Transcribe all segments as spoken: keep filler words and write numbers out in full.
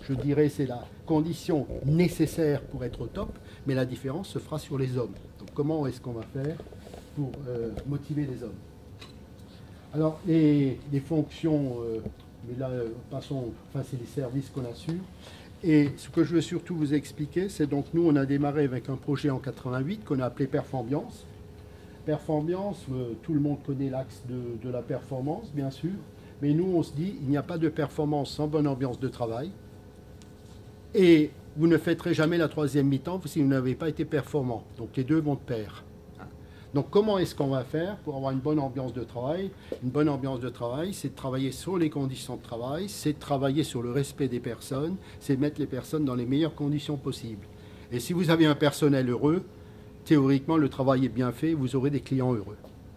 je dirais, c'est la condition nécessaire pour être au top, mais la différence se fera sur les hommes. Donc comment est-ce qu'on va faire pour euh, motiver les hommes? Alors, les, les fonctions, euh, mais là, euh, passons, enfin, c'est les services qu'on assure. Et ce que je veux surtout vous expliquer, c'est donc nous, on a démarré avec un projet en quatre-vingt-huit qu'on a appelé Performance. Performance, euh, tout le monde connaît l'axe de, de la performance, bien sûr. Mais nous, on se dit, il n'y a pas de performance sans bonne ambiance de travail. Et vous ne fêterez jamais la troisième mi-temps si vous n'avez pas été performant. Donc les deux vont de pair. Donc comment est-ce qu'on va faire pour avoir une bonne ambiance de travail? Une bonne ambiance de travail, c'est de travailler sur les conditions de travail, c'est de travailler sur le respect des personnes, c'est de mettre les personnes dans les meilleures conditions possibles. Et si vous avez un personnel heureux, théoriquement, le travail est bien fait, vous aurez des clients heureux.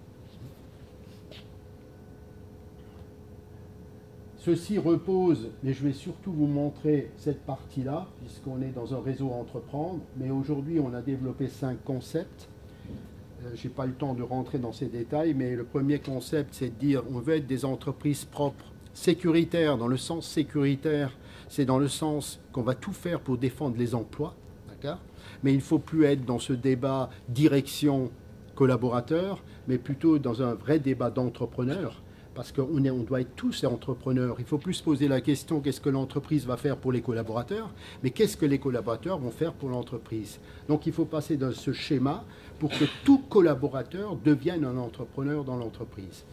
Ceci repose, mais je vais surtout vous montrer cette partie-là, puisqu'on est dans un réseau à entreprendre. Mais aujourd'hui, on a développé cinq concepts. Euh, je n'ai pas le temps de rentrer dans ces détails, mais le premier concept, c'est de dire on veut être des entreprises propres, sécuritaires. Dans le sens sécuritaire, c'est dans le sens qu'on va tout faire pour défendre les emplois. D'accord ? Mais il ne faut plus être dans ce débat direction-collaborateur, mais plutôt dans un vrai débat d'entrepreneurs. Parce qu'on on doit être tous entrepreneurs. Il ne faut plus se poser la question qu'est-ce que l'entreprise va faire pour les collaborateurs, mais qu'est-ce que les collaborateurs vont faire pour l'entreprise. Donc il faut passer dans ce schéma pour que tout collaborateur devienne un entrepreneur dans l'entreprise.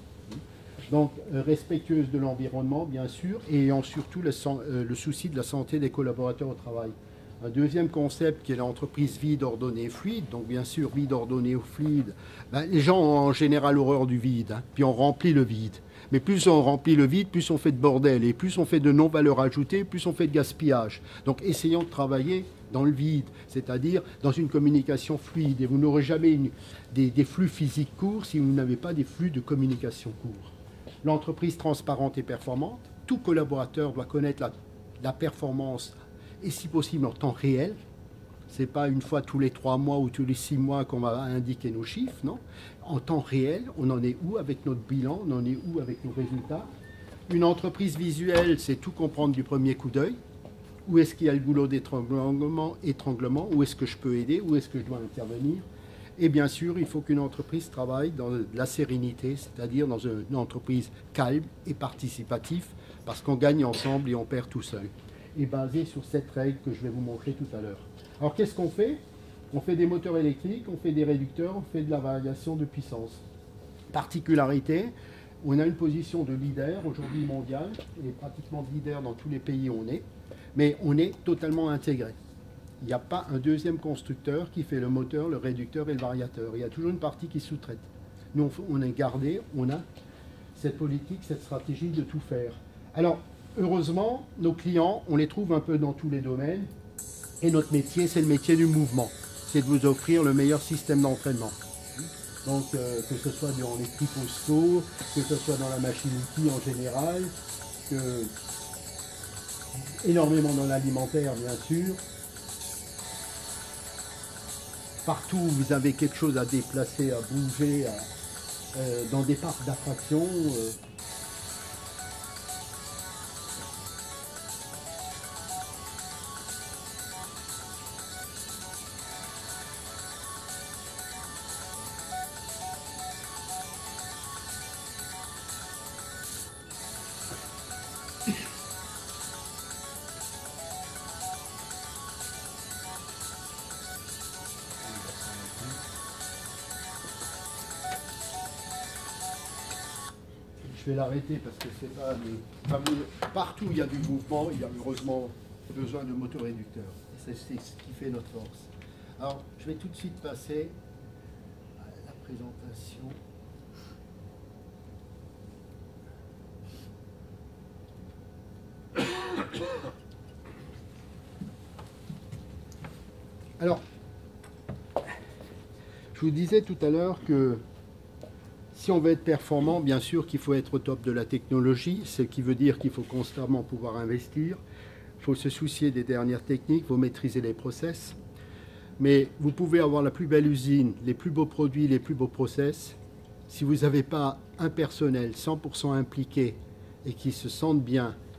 Donc euh, respectueuse de l'environnement, bien sûr, et ayant surtout le, euh, le souci de la santé des collaborateurs au travail. Un deuxième concept qui est l'entreprise vide, ordonnée et fluide. Donc bien sûr, vide, ordonnée ou fluide, ben, les gens ont en général horreur du vide, hein, puis on remplit le vide. Mais plus on remplit le vide, plus on fait de bordel. Et plus on fait de non-valeur ajoutée, plus on fait de gaspillage. Donc essayons de travailler dans le vide, c'est-à-dire dans une communication fluide. Et vous n'aurez jamais une, des, des flux physiques courts si vous n'avez pas des flux de communication courts. L'entreprise transparente et performante. Tout collaborateur doit connaître la, la performance et si possible en temps réel. Ce n'est pas une fois tous les trois mois ou tous les six mois qu'on va indiquer nos chiffres, non. En temps réel, on en est où avec notre bilan, on en est où avec nos résultats. Une entreprise visuelle, c'est tout comprendre du premier coup d'œil. Où est-ce qu'il y a le goulot d'étranglement, étranglement, où est-ce que je peux aider, où est-ce que je dois intervenir. Et bien sûr, il faut qu'une entreprise travaille dans la sérénité, c'est-à-dire dans une entreprise calme et participative, parce qu'on gagne ensemble et on perd tout seul. Et basé sur cette règle que je vais vous montrer tout à l'heure. Alors qu'est-ce qu'on fait? On fait des moteurs électriques, on fait des réducteurs, on fait de la variation de puissance. Particularité, on a une position de leader aujourd'hui mondial, et pratiquement leader dans tous les pays où on est, mais on est totalement intégré. Il n'y a pas un deuxième constructeur qui fait le moteur, le réducteur et le variateur. Il y a toujours une partie qui sous-traite. Nous, on est gardé, on a cette politique, cette stratégie de tout faire. Alors, heureusement, nos clients, on les trouve un peu dans tous les domaines. Et notre métier, c'est le métier du mouvement. C'est de vous offrir le meilleur système d'entraînement. Donc, euh, que ce soit dans les prix postaux, que ce soit dans la machine-outil en général, que... énormément dans l'alimentaire, bien sûr. Partout où vous avez quelque chose à déplacer, à bouger, à, euh, dans des parcs d'attractions. Euh, Je vais l'arrêter parce que c'est pas... Enfin, partout où il y a du mouvement, il y a heureusement besoin de motoréducteurs. Et c'est ce qui fait notre force. Alors, je vais tout de suite passer à la présentation. Alors, je vous disais tout à l'heure que si on veut être performant, bien sûr qu'il faut être au top de la technologie, ce qui veut dire qu'il faut constamment pouvoir investir. Il faut se soucier des dernières techniques, il faut maîtriser les process. Mais vous pouvez avoir la plus belle usine, les plus beaux produits, les plus beaux process. Si vous n'avez pas un personnel cent pour cent impliqué et qui se sentent bien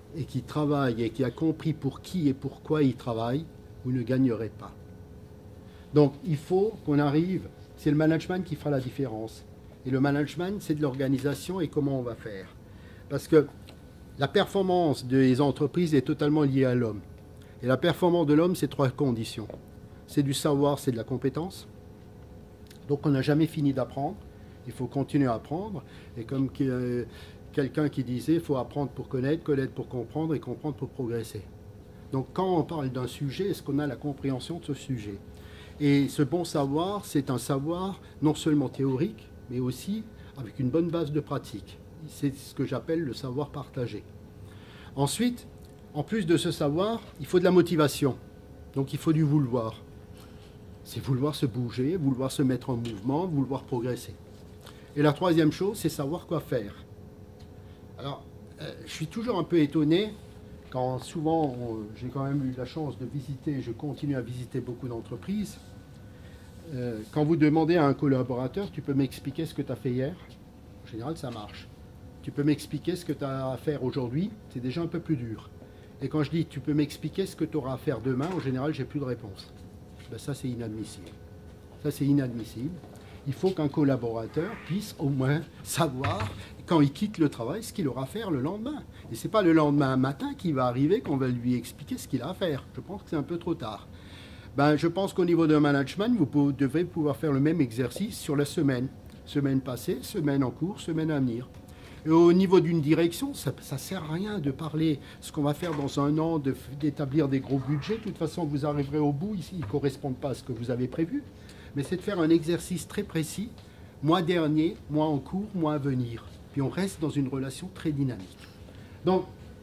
et qui travaille et qui a compris pour qui et pourquoi il travaille, vous ne gagnerez pas. Donc il faut qu'on arrive, c'est le management qui fera la différence. Et le management, c'est de l'organisation et comment on va faire. Parce que la performance des entreprises est totalement liée à l'homme. Et la performance de l'homme, c'est trois conditions. C'est du savoir, c'est de la compétence. Donc on n'a jamais fini d'apprendre. Il faut continuer à apprendre. Et comme euh, quelqu'un qui disait, il faut apprendre pour connaître, connaître pour comprendre et comprendre pour progresser. Donc quand on parle d'un sujet, est-ce qu'on a la compréhension de ce sujet? Et ce bon savoir, c'est un savoir non seulement théorique, mais aussi avec une bonne base de pratique. C'est ce que j'appelle le savoir partagé. Ensuite, en plus de ce savoir, il faut de la motivation. Donc il faut du vouloir. C'est vouloir se bouger, vouloir se mettre en mouvement, vouloir progresser. Et la troisième chose, c'est savoir quoi faire. Alors, euh, je suis toujours un peu étonné quand souvent, j'ai quand même eu la chance de visiter, je continue à visiter beaucoup d'entreprises. Euh, quand vous demandez à un collaborateur, tu peux m'expliquer ce que tu as fait hier? En général, ça marche. Tu peux m'expliquer ce que tu as à faire aujourd'hui? C'est déjà un peu plus dur. Et quand je dis, tu peux m'expliquer ce que tu auras à faire demain, en général, j'ai plus de réponse. Ben, ça, c'est inadmissible. Ça, c'est inadmissible. Il faut qu'un collaborateur puisse au moins savoir, quand il quitte le travail, ce qu'il aura à faire le lendemain. Et ce n'est pas le lendemain matin qu'il va arriver qu'on va lui expliquer ce qu'il a à faire. Je pense que c'est un peu trop tard. Ben, je pense qu'au niveau d'un management, vous pouvez, devez pouvoir faire le même exercice sur la semaine. Semaine passée, semaine en cours, semaine à venir. Et au niveau d'une direction, ça ne sert à rien de parler ce qu'on va faire dans un an, de, d'établir des gros budgets. De toute façon, vous arriverez au bout, ici, ils ne correspondent pas à ce que vous avez prévu. Mais c'est de faire un exercice très précis, mois dernier, mois en cours, mois à venir. Puis on reste dans une relation très dynamique. Donc,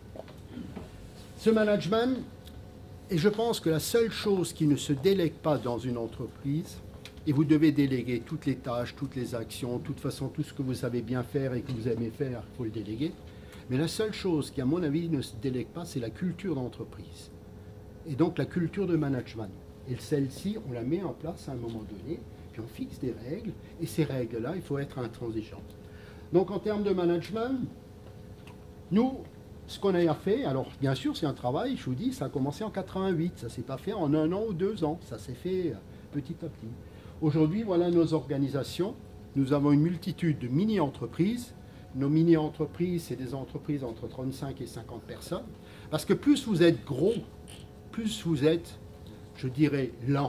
ce management, et je pense que la seule chose qui ne se délègue pas dans une entreprise, et vous devez déléguer toutes les tâches, toutes les actions, de toute façon, tout ce que vous savez bien faire et que vous aimez faire, il faut le déléguer. Mais la seule chose qui, à mon avis, ne se délègue pas, c'est la culture d'entreprise. Et donc la culture de management. Et celle-ci, on la met en place à un moment donné, puis on fixe des règles, et ces règles-là, il faut être intransigeant. Donc en termes de management, nous, ce qu'on a fait, alors bien sûr c'est un travail, je vous dis, ça a commencé en quatre-vingt-huit, ça ne s'est pas fait en un an ou deux ans, ça s'est fait petit à petit. Aujourd'hui, voilà nos organisations, nous avons une multitude de mini-entreprises. Nos mini-entreprises, c'est des entreprises entre trente-cinq et cinquante personnes, parce que plus vous êtes gros, plus vous êtes, je dirais, lent,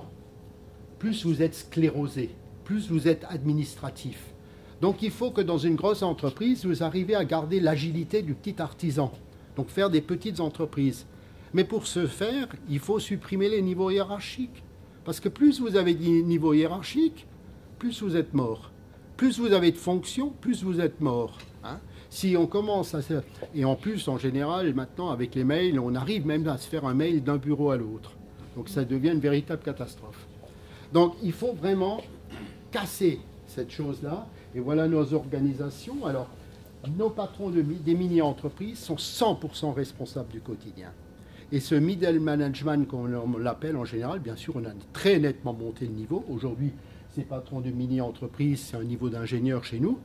plus vous êtes sclérosé, plus vous êtes administratif. Donc il faut que dans une grosse entreprise, vous arriviez à garder l'agilité du petit artisan, donc faire des petites entreprises. Mais pour ce faire, il faut supprimer les niveaux hiérarchiques. Parce que plus vous avez des niveaux hiérarchiques, plus vous êtes mort. Plus vous avez de fonctions, plus vous êtes mort. Hein? Si on commence à... Et en plus, en général, maintenant, avec les mails, on arrive même à se faire un mail d'un bureau à l'autre. Donc ça devient une véritable catastrophe. Donc il faut vraiment casser cette chose-là. Et voilà nos organisations. Alors, nos patrons de, des mini-entreprises sont cent pour cent responsables du quotidien. Et ce middle management, comme on l'appelle en général, bien sûr, on a très nettement monté le niveau. Aujourd'hui, ces patrons de mini-entreprises, c'est un niveau d'ingénieur chez nous.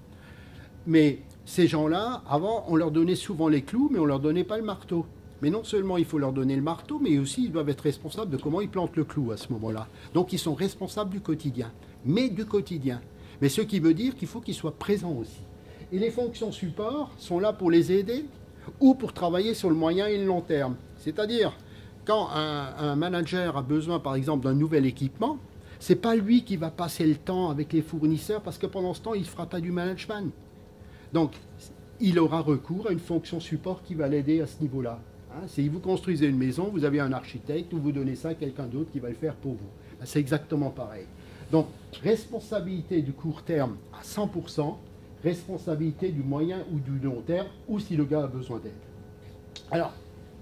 Mais ces gens-là, avant, on leur donnait souvent les clous, mais on ne leur donnait pas le marteau. Mais non seulement il faut leur donner le marteau, mais aussi ils doivent être responsables de comment ils plantent le clou à ce moment-là. Donc ils sont responsables du quotidien, mais du quotidien. Mais ce qui veut dire qu'il faut qu'ils soient présents aussi. Et les fonctions support sont là pour les aider ou pour travailler sur le moyen et le long terme. C'est-à-dire, quand un, un manager a besoin, par exemple, d'un nouvel équipement, ce n'est pas lui qui va passer le temps avec les fournisseurs, parce que pendant ce temps, il ne fera pas du management. Donc, il aura recours à une fonction support qui va l'aider à ce niveau-là. Hein, si vous construisez une maison, vous avez un architecte, ou vous donnez ça à quelqu'un d'autre qui va le faire pour vous. Ben, c'est exactement pareil. Donc, responsabilité du court terme à cent pour cent, responsabilité du moyen ou du long terme, ou si le gars a besoin d'aide. Alors,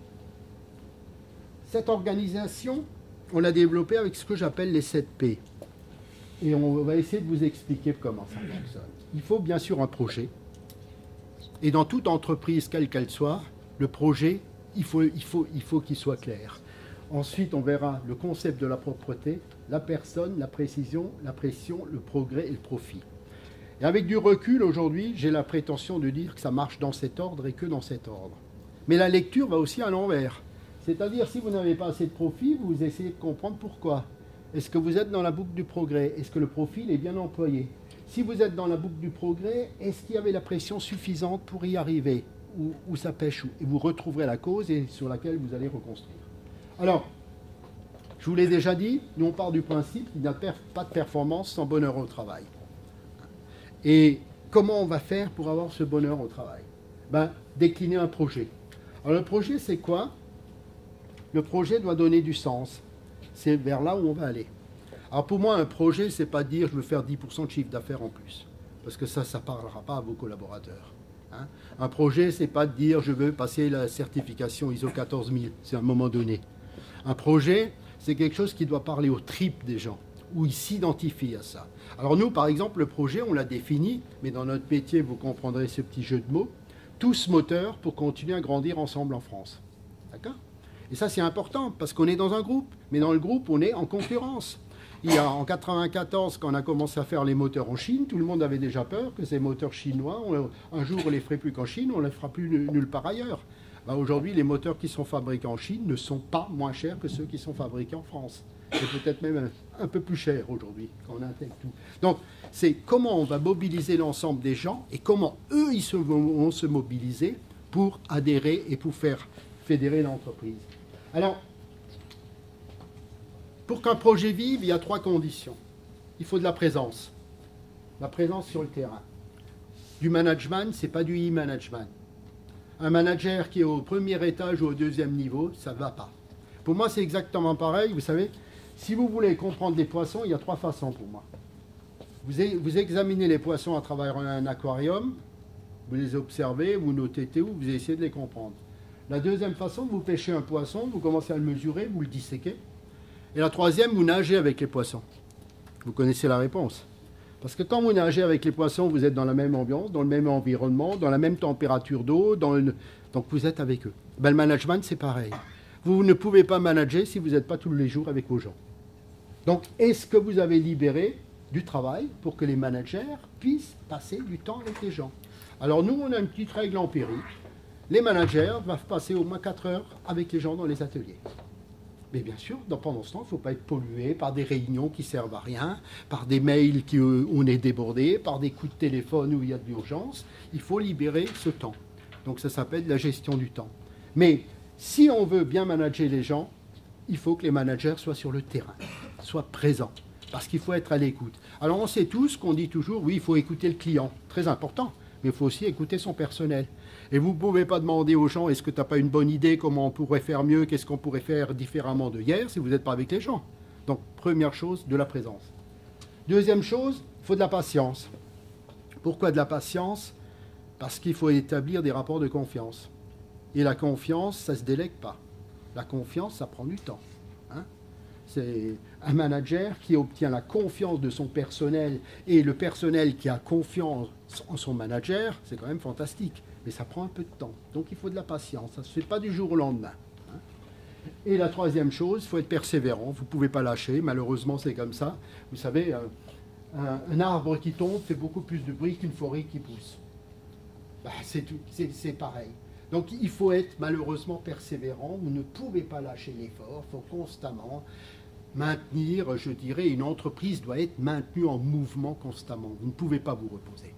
cette organisation, on l'a développée avec ce que j'appelle les sept P. Et on va essayer de vous expliquer comment ça fonctionne. Il faut bien sûr un projet. Et dans toute entreprise, quelle qu'elle soit, le projet, il faut, il faut, il faut qu'il soit clair. Ensuite, on verra le concept de la propreté, la personne, la précision, la pression, le progrès et le profit. Et avec du recul, aujourd'hui, j'ai la prétention de dire que ça marche dans cet ordre et que dans cet ordre. Mais la lecture va aussi à l'envers. C'est-à-dire, si vous n'avez pas assez de profit, vous essayez de comprendre pourquoi. Est-ce que vous êtes dans la boucle du progrès? Est-ce que le profil est bien employé? Si vous êtes dans la boucle du progrès, est-ce qu'il y avait la pression suffisante pour y arriver? Ou, ou ça pêche? Et vous retrouverez la cause et sur laquelle vous allez reconstruire. Alors, je vous l'ai déjà dit, nous on part du principe qu'il n'y a pas de performance sans bonheur au travail. Et comment on va faire pour avoir ce bonheur au travail? Ben, décliner un projet. Alors le projet, c'est quoi? Le projet doit donner du sens. C'est vers là où on va aller. Alors pour moi, un projet, c'est pas dire je veux faire dix pour cent de chiffre d'affaires en plus. Parce que ça, ça ne parlera pas à vos collaborateurs. Hein? Un projet, c'est pas de dire je veux passer la certification I S O quatorze mille. C'est à un moment donné. Un projet, c'est quelque chose qui doit parler aux tripes des gens, où ils s'identifient à ça. Alors nous, par exemple, le projet, on l'a défini, mais dans notre métier, vous comprendrez ce petit jeu de mots, tous moteurs pour continuer à grandir ensemble en France. D'accord? Et ça, c'est important, parce qu'on est dans un groupe, mais dans le groupe, on est en concurrence. Il y a, en quatre-vingt-quatorze, quand on a commencé à faire les moteurs en Chine, tout le monde avait déjà peur que ces moteurs chinois, on, un jour, on ne les ferait plus qu'en Chine, on ne les fera plus nulle part ailleurs. Ben, aujourd'hui, les moteurs qui sont fabriqués en Chine ne sont pas moins chers que ceux qui sont fabriqués en France. C'est peut-être même un, un peu plus cher aujourd'hui, quand on intègre tout. Donc, c'est comment on va mobiliser l'ensemble des gens et comment eux, ils se, vont se mobiliser pour adhérer et pour faire fédérer l'entreprise. Alors, pour qu'un projet vive, il y a trois conditions. Il faut de la présence. La présence sur le terrain. Du management, ce n'est pas du e-management. Un manager qui est au premier étage ou au deuxième niveau, ça ne va pas. Pour moi, c'est exactement pareil. Vous savez, si vous voulez comprendre les poissons, il y a trois façons pour moi. Vous, vous examinez les poissons à travers un aquarium, vous les observez, vous notez tout, vous essayez de les comprendre. La deuxième façon, vous pêchez un poisson, vous commencez à le mesurer, vous le disséquez. Et la troisième, vous nagez avec les poissons. Vous connaissez la réponse. Parce que quand vous nagez avec les poissons, vous êtes dans la même ambiance, dans le même environnement, dans la même température d'eau, le... donc vous êtes avec eux. Ben, le management, c'est pareil. Vous ne pouvez pas manager si vous n'êtes pas tous les jours avec vos gens. Donc, est-ce que vous avez libéré du travail pour que les managers puissent passer du temps avec les gens? Alors nous, on a une petite règle empirique. Les managers doivent passer au moins quatre heures avec les gens dans les ateliers. Mais bien sûr, pendant ce temps, il ne faut pas être pollué par des réunions qui ne servent à rien, par des mails qui, où on est débordé, par des coups de téléphone où il y a de l'urgence. Il faut libérer ce temps. Donc ça s'appelle la gestion du temps. Mais si on veut bien manager les gens, il faut que les managers soient sur le terrain, soient présents, parce qu'il faut être à l'écoute. Alors on sait tous qu'on dit toujours, oui, il faut écouter le client, très important, mais il faut aussi écouter son personnel. Et vous ne pouvez pas demander aux gens, est-ce que tu n'as pas une bonne idée, comment on pourrait faire mieux, qu'est-ce qu'on pourrait faire différemment de hier, si vous n'êtes pas avec les gens. Donc, première chose, de la présence. Deuxième chose, il faut de la patience. Pourquoi de la patience? Parce qu'il faut établir des rapports de confiance. Et la confiance, ça ne se délègue pas. La confiance, ça prend du temps. Hein? C'est un manager qui obtient la confiance de son personnel et le personnel qui a confiance en son manager, c'est quand même fantastique. Mais ça prend un peu de temps. Donc il faut de la patience. Ça ne se fait pas du jour au lendemain. Hein? Et la troisième chose, il faut être persévérant. Vous ne pouvez pas lâcher. Malheureusement, c'est comme ça. Vous savez, un, un, un arbre qui tombe fait beaucoup plus de bruit qu'une forêt qui pousse. Bah, c'est pareil. Donc il faut être malheureusement persévérant. Vous ne pouvez pas lâcher l'effort. Il faut constamment maintenir, je dirais, une entreprise doit être maintenue en mouvement constamment. Vous ne pouvez pas vous reposer.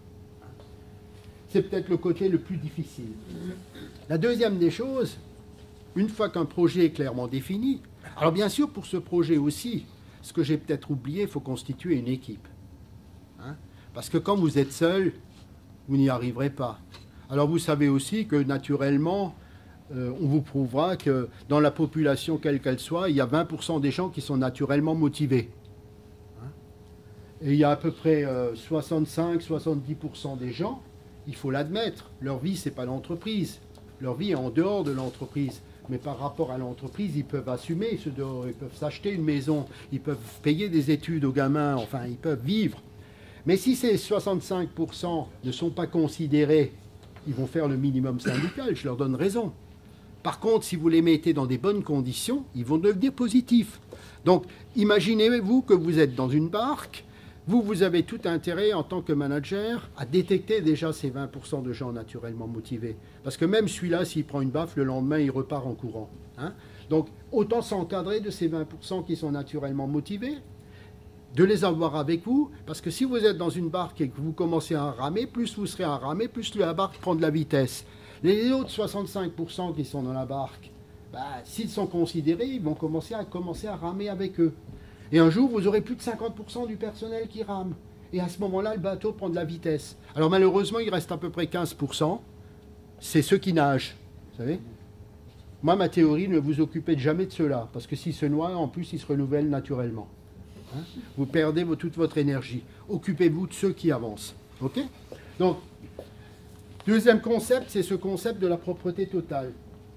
C'est peut-être le côté le plus difficile. La deuxième des choses, une fois qu'un projet est clairement défini, alors bien sûr pour ce projet aussi, ce que j'ai peut-être oublié, il faut constituer une équipe. Hein? Parce que quand vous êtes seul, vous n'y arriverez pas. Alors vous savez aussi que naturellement, euh, on vous prouvera que dans la population quelle qu'elle soit, il y a vingt pour cent des gens qui sont naturellement motivés. Hein? Et il y a à peu près euh, soixante-cinq à soixante-dix pour cent des gens, il faut l'admettre, leur vie, ce n'est pas l'entreprise. Leur vie est en dehors de l'entreprise. Mais par rapport à l'entreprise, ils peuvent assumer ce dehors. Ils peuvent s'acheter une maison, ils peuvent payer des études aux gamins, enfin, ils peuvent vivre. Mais si ces soixante-cinq pour cent ne sont pas considérés, ils vont faire le minimum syndical, je leur donne raison. Par contre, si vous les mettez dans des bonnes conditions, ils vont devenir positifs. Donc, imaginez-vous que vous êtes dans une barque, vous, vous avez tout intérêt en tant que manager à détecter déjà ces vingt pour cent de gens naturellement motivés. Parce que même celui-là, s'il prend une baffe, le lendemain, il repart en courant. Hein. Donc, autant s'encadrer de ces vingt pour cent qui sont naturellement motivés, de les avoir avec vous, parce que si vous êtes dans une barque et que vous commencez à ramer, plus vous serez à ramer, plus la barque prend de la vitesse. Les autres soixante-cinq pour cent qui sont dans la barque, bah, s'ils sont considérés, ils vont commencer à, commencer à ramer avec eux. Et un jour, vous aurez plus de cinquante pour cent du personnel qui rame. Et à ce moment-là, le bateau prend de la vitesse. Alors malheureusement, il reste à peu près quinze pour cent. C'est ceux qui nagent, vous savez. Moi, ma théorie, ne vous occupez jamais de ceux-là, parce que s'ils se noient, en plus, ils se renouvellent naturellement. Hein, vous perdez toute votre énergie. Occupez-vous de ceux qui avancent. OK? Donc, deuxième concept, c'est ce concept de la propreté totale.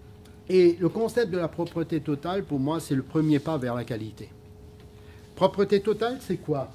Et le concept de la propreté totale, pour moi, c'est le premier pas vers la qualité. Propreté totale, c'est quoi?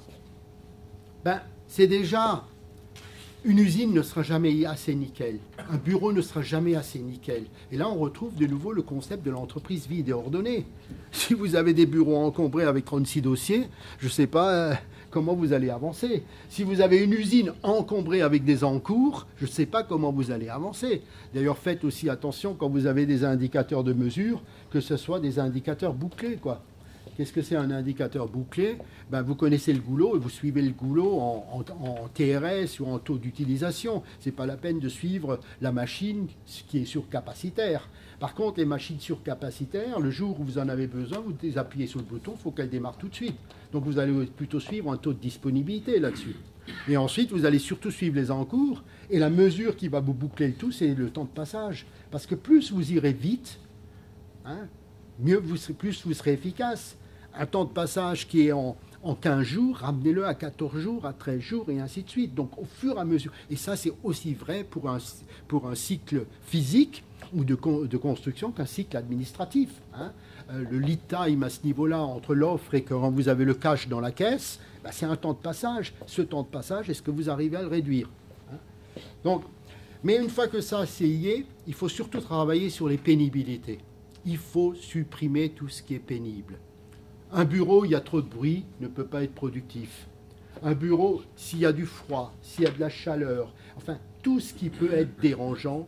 Ben, c'est déjà, une usine ne sera jamais assez nickel. Un bureau ne sera jamais assez nickel. Et là, on retrouve de nouveau le concept de l'entreprise vide et ordonnée. Si vous avez des bureaux encombrés avec trente-six dossiers, je ne sais pas euh, comment vous allez avancer. Si vous avez une usine encombrée avec des encours, je ne sais pas comment vous allez avancer. D'ailleurs, faites aussi attention quand vous avez des indicateurs de mesure, que ce soit des indicateurs bouclés, quoi. Qu'est-ce que c'est un indicateur bouclé? Ben, vous connaissez le goulot et vous suivez le goulot en, en, en T R S ou en taux d'utilisation. Ce n'est pas la peine de suivre la machine qui est surcapacitaire. Par contre, les machines surcapacitaires, le jour où vous en avez besoin, vous appuyez sur le bouton, il faut qu'elles démarrent tout de suite. Donc vous allez plutôt suivre un taux de disponibilité là-dessus. Et ensuite, vous allez surtout suivre les encours. Et la mesure qui va vous boucler le tout, c'est le temps de passage. Parce que plus vous irez vite, hein, mieux vous serez, plus vous serez efficace. Un temps de passage qui est en, en quinze jours, ramenez-le à quatorze jours, à treize jours, et ainsi de suite. Donc, au fur et à mesure. Et ça, c'est aussi vrai pour un, pour un cycle physique ou de, de construction qu'un cycle administratif. Hein. Euh, le lead time à ce niveau-là, entre l'offre et quand vous avez le cash dans la caisse, bah, c'est un temps de passage. Ce temps de passage, est-ce que vous arrivez à le réduire? Hein. Donc, mais une fois que ça, c'est y est, il faut surtout travailler sur les pénibilités. Il faut supprimer tout ce qui est pénible. Un bureau, il y a trop de bruit, ne peut pas être productif. Un bureau, s'il y a du froid, s'il y a de la chaleur, enfin, tout ce qui peut être dérangeant,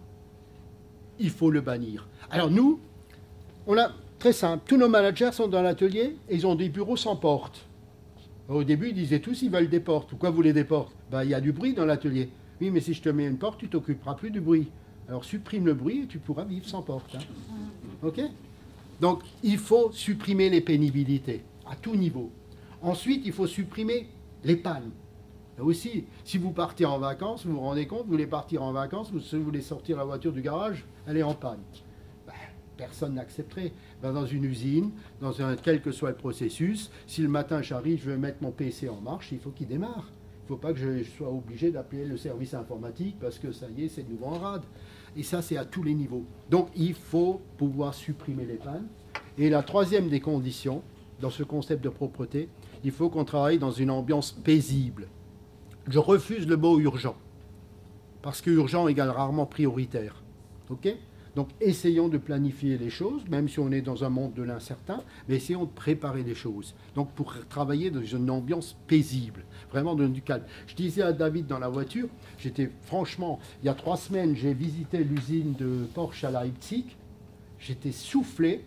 il faut le bannir. Alors nous, on a, très simple, tous nos managers sont dans l'atelier et ils ont des bureaux sans porte. Au début, ils disaient tous, ils veulent des portes. Pourquoi vous voulez des portes? Ben, il y a du bruit dans l'atelier. Oui, mais si je te mets une porte, tu t'occuperas plus du bruit. Alors supprime le bruit et tu pourras vivre sans porte. Hein. OK? Donc, il faut supprimer les pénibilités, à tout niveau. Ensuite, il faut supprimer les pannes. Là aussi, si vous partez en vacances, vous vous rendez compte, vous voulez partir en vacances, vous voulez sortir la voiture du garage, elle est en panne. Ben, personne n'accepterait. Ben, dans une usine, dans un, quel que soit le processus, si le matin j'arrive, je veux mettre mon P C en marche, il faut qu'il démarre. Il ne faut pas que je sois obligé d'appeler le service informatique parce que ça y est, c'est de nouveau en rade. Et ça, c'est à tous les niveaux. Donc, il faut pouvoir supprimer les pannes. Et la troisième des conditions, dans ce concept de propreté, il faut qu'on travaille dans une ambiance paisible. Je refuse le mot urgent, parce que urgent égale rarement prioritaire. OK ? Donc, essayons de planifier les choses, même si on est dans un monde de l'incertain, mais essayons de préparer les choses. Donc, pour travailler dans une ambiance paisible, vraiment dans du calme. Je disais à David dans la voiture, j'étais franchement, il y a trois semaines, j'ai visité l'usine de Porsche à Leipzig, j'étais soufflé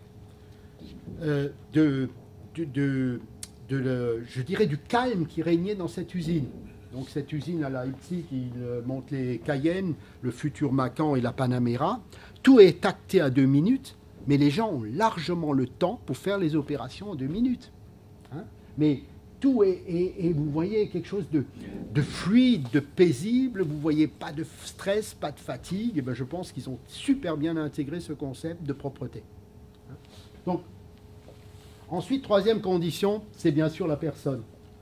euh, de, de, de, de le, je dirais, du calme qui régnait dans cette usine. Donc cette usine à Leipzig, il monte les Cayenne, le futur Macan et la Panamera. Tout est acté à deux minutes, mais les gens ont largement le temps pour faire les opérations en deux minutes. Hein, mais tout est, et vous voyez quelque chose de, de fluide, de paisible, vous voyez pas de stress, pas de fatigue, et bien je pense qu'ils ont super bien intégré ce concept de propreté. Hein. Donc, ensuite, troisième condition, c'est bien sûr la personne.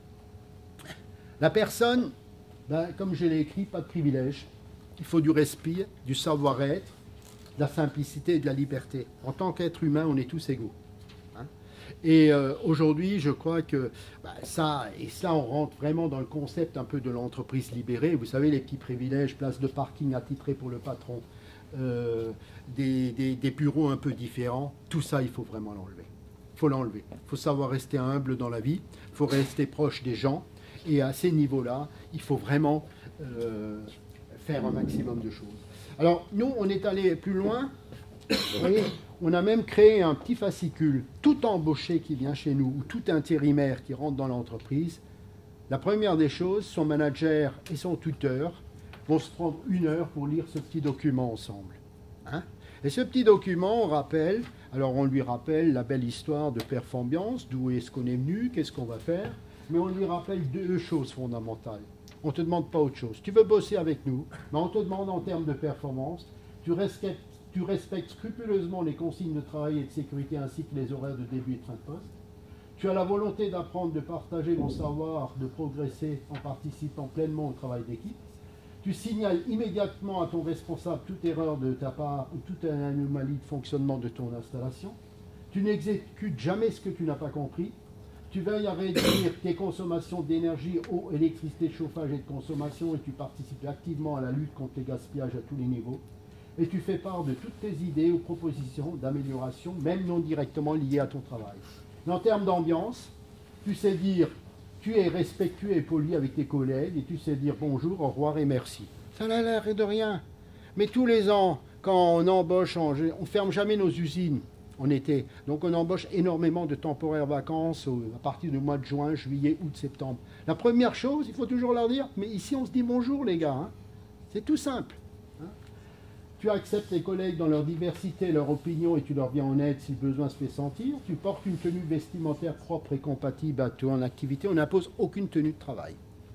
La personne, ben, comme je l'ai écrit, pas de privilège. Il faut du respect, du savoir-être, de la simplicité et de la liberté. En tant qu'être humain, on est tous égaux. Hein. Et euh, aujourd'hui, je crois que ben, ça, et ça, on rentre vraiment dans le concept un peu de l'entreprise libérée. Vous savez, les petits privilèges, place de parking attitrée pour le patron, euh, des, des, des bureaux un peu différents, tout ça, il faut vraiment l'enlever. il faut l'enlever. Il faut savoir rester humble dans la vie, il faut rester proche des gens. Et à ces niveaux-là, il faut vraiment euh, faire un maximum de choses. Alors, nous, on est allé plus loin. Vous voyez, on a même créé un petit fascicule. Tout embauché qui vient chez nous, ou tout intérimaire qui rentre dans l'entreprise, la première des choses, son manager et son tuteur vont se prendre une heure pour lire ce petit document ensemble. Hein? Et ce petit document, on rappelle, alors on lui rappelle la belle histoire de Performance, d'où est-ce qu'on est venu, qu'est-ce qu'on va faire, mais on lui rappelle deux choses fondamentales. On ne te demande pas autre chose. Tu veux bosser avec nous, mais on te demande en termes de performance, tu respectes, tu respectes scrupuleusement les consignes de travail et de sécurité ainsi que les horaires de début et de fin de poste. Tu as la volonté d'apprendre, de partager ton savoir, de progresser en participant pleinement au travail d'équipe. Tu signales immédiatement à ton responsable toute erreur de ta part ou toute anomalie de fonctionnement de ton installation. Tu n'exécutes jamais ce que tu n'as pas compris. Tu veilles à réduire tes consommations d'énergie, eau, électricité, chauffage et de consommation et tu participes activement à la lutte contre les gaspillages à tous les niveaux. Et tu fais part de toutes tes idées ou propositions d'amélioration, même non directement liées à ton travail. Mais en termes d'ambiance, tu sais dire, tu es respectueux et poli avec tes collègues et tu sais dire bonjour, au revoir et merci. Ça n'a l'air de rien. Mais tous les ans, quand on embauche, on ne ferme jamais nos usines en été. Donc on embauche énormément de temporaires vacances à partir du mois de juin, juillet, août, septembre. La première chose, il faut toujours leur dire, mais ici on se dit bonjour les gars. Hein. C'est tout simple. Hein. Tu acceptes les collègues dans leur diversité, leur opinion et tu leur viens en aide si besoin se fait sentir. Tu portes une tenue vestimentaire propre et compatible à ton activité. On n'impose aucune tenue de travail.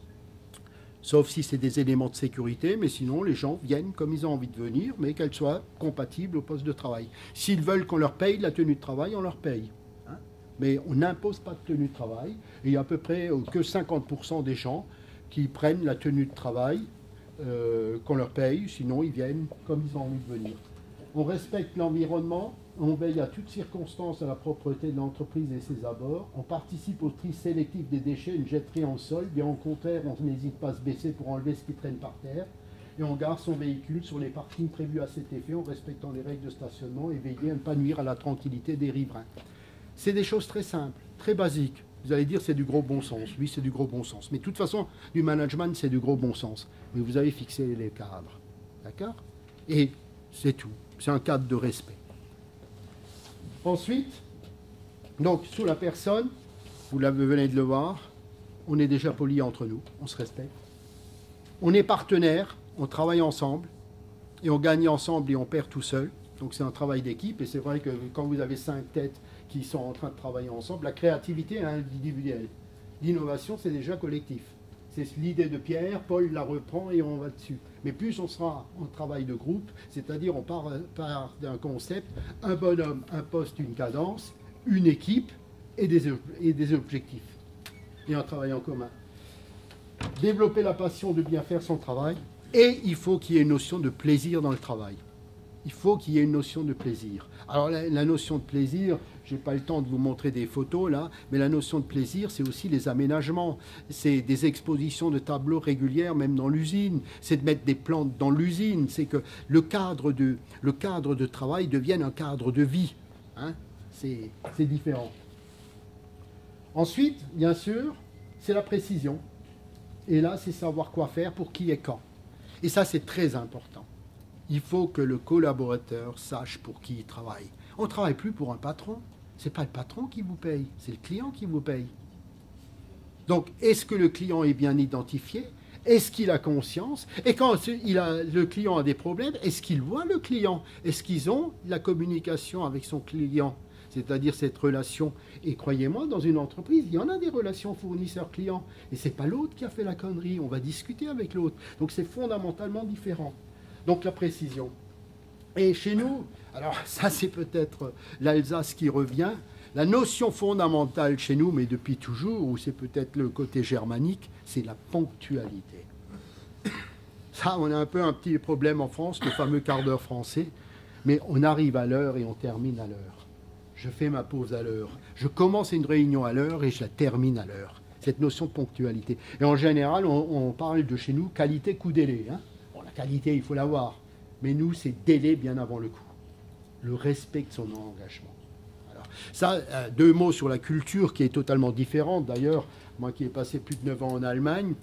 Sauf si c'est des éléments de sécurité, mais sinon les gens viennent comme ils ont envie de venir, mais qu'elles soient compatibles au poste de travail. S'ils veulent qu'on leur paye la tenue de travail, on leur paye. Hein, mais on n'impose pas de tenue de travail. Et il y a à peu près que cinquante pour cent des gens qui prennent la tenue de travail euh, qu'on leur paye, sinon ils viennent comme ils ont envie de venir. On respecte l'environnement, on veille à toutes circonstances à la propreté de l'entreprise et ses abords, on participe au tri sélectif des déchets, une jetterie en sol, bien au contraire, on n'hésite pas à se baisser pour enlever ce qui traîne par terre, et on garde son véhicule sur les parkings prévus à cet effet en respectant les règles de stationnement et veiller à ne pas nuire à la tranquillité des riverains. C'est des choses très simples, très basiques. Vous allez dire c'est du gros bon sens. Oui, c'est du gros bon sens. Mais de toute façon, du management, c'est du gros bon sens. Mais vous avez fixé les cadres. D'accord? Et c'est tout. C'est un cadre de respect. Ensuite, donc sous la personne, vous venez de le voir, on est déjà poli entre nous, on se respecte. On est partenaires, on travaille ensemble, et on gagne ensemble et on perd tout seul. Donc c'est un travail d'équipe, et c'est vrai que quand vous avez cinq têtes qui sont en train de travailler ensemble, la créativité est individuelle. L'innovation, c'est déjà collectif. C'est l'idée de Pierre, Paul la reprend et on va dessus. Mais plus on sera en travail de groupe, c'est-à-dire on part, part d'un concept, un bonhomme, un poste, une cadence, une équipe et des, et des objectifs. Et un travail en commun. Développer la passion de bien faire son travail, et il faut qu'il y ait une notion de plaisir dans le travail. Il faut qu'il y ait une notion de plaisir. Alors la, la notion de plaisir, je n'ai pas le temps de vous montrer des photos là, mais la notion de plaisir, c'est aussi les aménagements. C'est des expositions de tableaux régulières, même dans l'usine. C'est de mettre des plantes dans l'usine. C'est que le cadre de, le cadre de travail devienne un cadre de vie. Hein, c'est, c'est différent. Ensuite, bien sûr, c'est la précision. Et là, c'est savoir quoi faire pour qui et quand. Et ça, c'est très important. Il faut que le collaborateur sache pour qui il travaille. On ne travaille plus pour un patron. Ce n'est pas le patron qui vous paye, c'est le client qui vous paye. Donc, est-ce que le client est bien identifié? Est-ce qu'il a conscience? Et quand il a, le client a des problèmes, est-ce qu'il voit le client? Est-ce qu'ils ont la communication avec son client? C'est-à-dire cette relation. Et croyez-moi, dans une entreprise, il y en a des relations fournisseurs-clients. Et ce n'est pas l'autre qui a fait la connerie. On va discuter avec l'autre. Donc, c'est fondamentalement différent. Donc la précision. Et chez nous, alors ça c'est peut-être l'Alsace qui revient, la notion fondamentale chez nous, mais depuis toujours, ou c'est peut-être le côté germanique, c'est la ponctualité. Ça, on a un peu un petit problème en France, le fameux quart d'heure français, mais on arrive à l'heure et on termine à l'heure. Je fais ma pause à l'heure. Je commence une réunion à l'heure et je la termine à l'heure. Cette notion de ponctualité. Et en général, on, on parle de chez nous qualité, coût, délai. Hein. La qualité, il faut l'avoir. Mais nous, c'est délai bien avant le coup. Le respect de son engagement. Alors, Ça, euh, deux mots sur la culture qui est totalement différente. D'ailleurs, moi qui ai passé plus de neuf ans en Allemagne,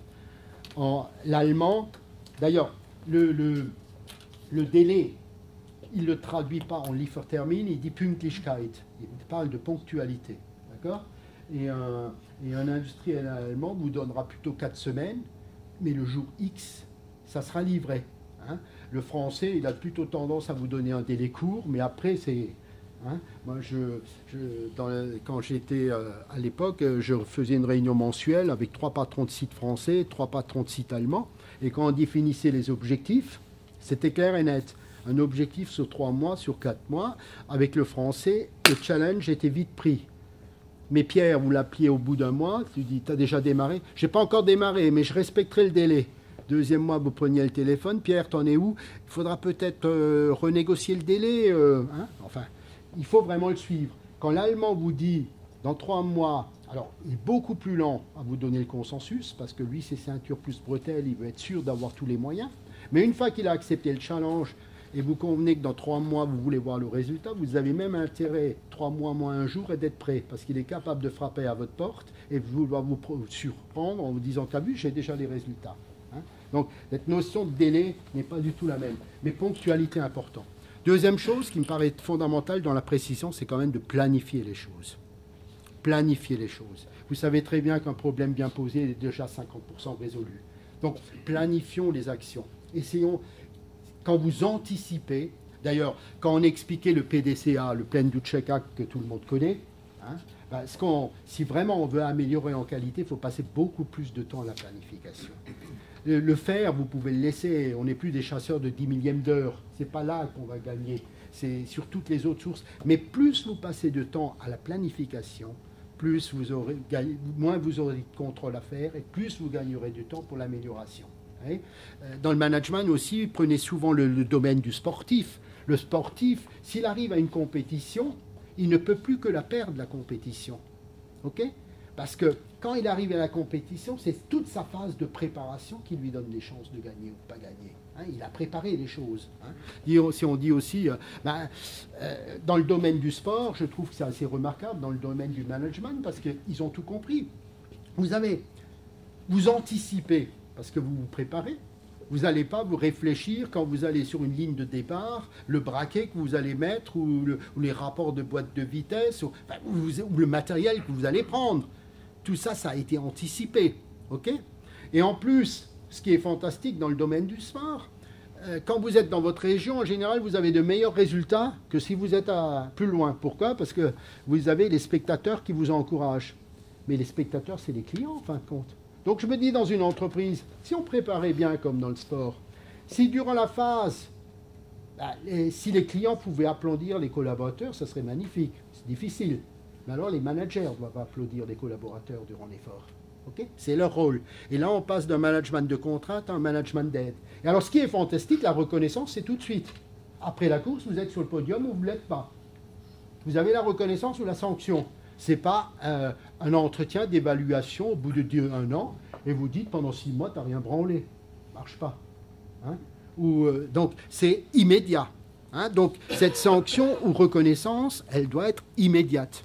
en l'allemand, d'ailleurs, le, le, le délai, il ne le traduit pas en Liefertermin, il dit Pünktlichkeit. Il parle de ponctualité. D'accord ? Et un, et un industriel allemand vous donnera plutôt quatre semaines, mais le jour X, ça sera livré. Hein. Le français, il a plutôt tendance à vous donner un délai court, mais après, c'est... Hein, moi, je, je, dans le, quand j'étais euh, à l'époque, je faisais une réunion mensuelle avec trois patrons de sites français, trois patrons de sites allemands, et quand on définissait les objectifs, c'était clair et net. Un objectif sur trois mois, sur quatre mois. Avec le français, le challenge était vite pris. Mais Pierre, vous l'appeliez au bout d'un mois, tu dis, tu as déjà démarré? Je n'ai pas encore démarré, mais je respecterai le délai. Deuxième mois, vous preniez le téléphone. Pierre, t'en es où? Il faudra peut-être euh, renégocier le délai. Euh, hein enfin, il faut vraiment le suivre. Quand l'Allemand vous dit, dans trois mois, alors il est beaucoup plus lent à vous donner le consensus, parce que lui, c'est ceinture plus bretelles, il veut être sûr d'avoir tous les moyens. Mais une fois qu'il a accepté le challenge, et vous convenez que dans trois mois, vous voulez voir le résultat, vous avez même intérêt, trois mois moins un jour, et d'être prêt, parce qu'il est capable de frapper à votre porte et vous va vous surprendre en vous disant, t'as vu, j'ai déjà les résultats. Hein. Donc, cette notion de délai n'est pas du tout la même, mais ponctualité importante. Deuxième chose qui me paraît fondamentale dans la précision, c'est quand même de planifier les choses. Planifier les choses. Vous savez très bien qu'un problème bien posé est déjà cinquante pour cent résolu. Donc, planifions les actions. Essayons... Quand vous anticipez, d'ailleurs, quand on expliquait le P D C A, le Plan du Check-Act que tout le monde connaît, hein, ben, ce qu'on, si vraiment on veut améliorer en qualité, il faut passer beaucoup plus de temps à la planification. Le, le faire, vous pouvez le laisser, on n'est plus des chasseurs de dix millièmes d'heure, ce n'est pas là qu'on va gagner, c'est sur toutes les autres sources. Mais plus vous passez de temps à la planification, plus vous aurez, moins vous aurez de contrôle à faire et plus vous gagnerez du temps pour l'amélioration. Dans le management aussi, prenez souvent le, le domaine du sportif. Le sportif, s'il arrive à une compétition, il ne peut plus que la perdre, la compétition. Ok ? Parce que quand il arrive à la compétition, c'est toute sa phase de préparation qui lui donne des chances de gagner ou de pas gagner. Hein, il a préparé les choses. Hein. Si on dit aussi, euh, ben, euh, dans le domaine du sport, je trouve que c'est assez remarquable, dans le domaine du management, parce qu'ils ont tout compris. Vous avez, vous anticipez, parce que vous vous préparez. Vous n'allez pas vous réfléchir quand vous allez sur une ligne de départ, le braquet que vous allez mettre ou, le, ou les rapports de boîte de vitesse ou, enfin, ou, ou le matériel que vous allez prendre. Tout ça, ça a été anticipé. Okay ? Et en plus, ce qui est fantastique dans le domaine du sport, euh, quand vous êtes dans votre région, en général, vous avez de meilleurs résultats que si vous êtes à plus loin. Pourquoi ? Parce que vous avez les spectateurs qui vous encouragent. Mais les spectateurs, c'est les clients, en fin de compte. Donc je me dis, dans une entreprise, si on préparait bien comme dans le sport, si durant la phase, bah, les, si les clients pouvaient applaudir les collaborateurs, ça serait magnifique. C'est difficile. Mais alors les managers doivent applaudir les collaborateurs durant l'effort. Okay ? C'est leur rôle. Et là, on passe d'un management de contrainte à un management d'aide. Et alors ce qui est fantastique, la reconnaissance, c'est tout de suite. Après la course, vous êtes sur le podium ou vous ne l'êtes pas. Vous avez la reconnaissance ou la sanction. Ce n'est pas euh, un entretien d'évaluation au bout de un an et vous dites pendant six mois, tu n'as rien branlé. Ça ne marche pas. Hein? Ou, euh, donc, c'est immédiat. Hein? Donc, cette sanction ou reconnaissance, elle doit être immédiate.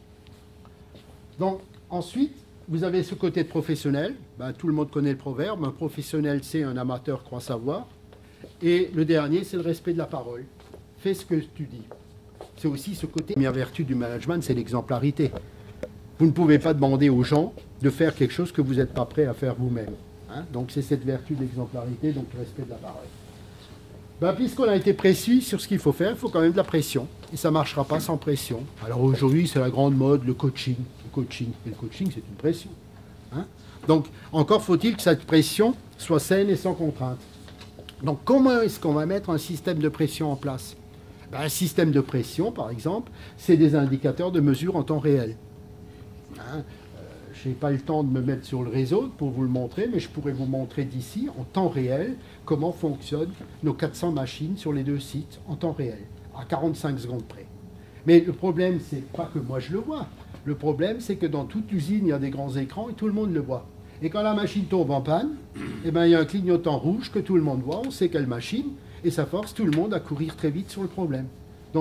Donc, ensuite, vous avez ce côté de professionnel. Ben, tout le monde connaît le proverbe. Un professionnel, c'est un amateur croit savoir. Et le dernier, c'est le respect de la parole. Fais ce que tu dis. C'est aussi ce côté. La première vertu du management, c'est l'exemplarité. Vous ne pouvez pas demander aux gens de faire quelque chose que vous n'êtes pas prêt à faire vous-même. Hein? Donc c'est cette vertu d'exemplarité, donc le respect de la parole. Ben, puisqu'on a été précis sur ce qu'il faut faire, il faut quand même de la pression. Et ça ne marchera pas sans pression. Alors aujourd'hui, c'est la grande mode, le coaching. Le coaching, et le coaching, c'est une pression. Hein? Donc encore faut-il que cette pression soit saine et sans contrainte. Donc comment est-ce qu'on va mettre un système de pression en place ? Ben, un système de pression, par exemple, c'est des indicateurs de mesure en temps réel. Hein, euh, je n'ai pas le temps de me mettre sur le réseau pour vous le montrer, mais je pourrais vous montrer d'ici, en temps réel, comment fonctionnent nos quatre cents machines sur les deux sites, en temps réel, à quarante-cinq secondes près. Mais le problème, c'est pas que moi je le vois. Le problème, c'est que dans toute usine, il y a des grands écrans et tout le monde le voit. Et quand la machine tombe en panne, eh ben, il y a un clignotant rouge que tout le monde voit, on sait quelle machine, et ça force tout le monde à courir très vite sur le problème. Donc,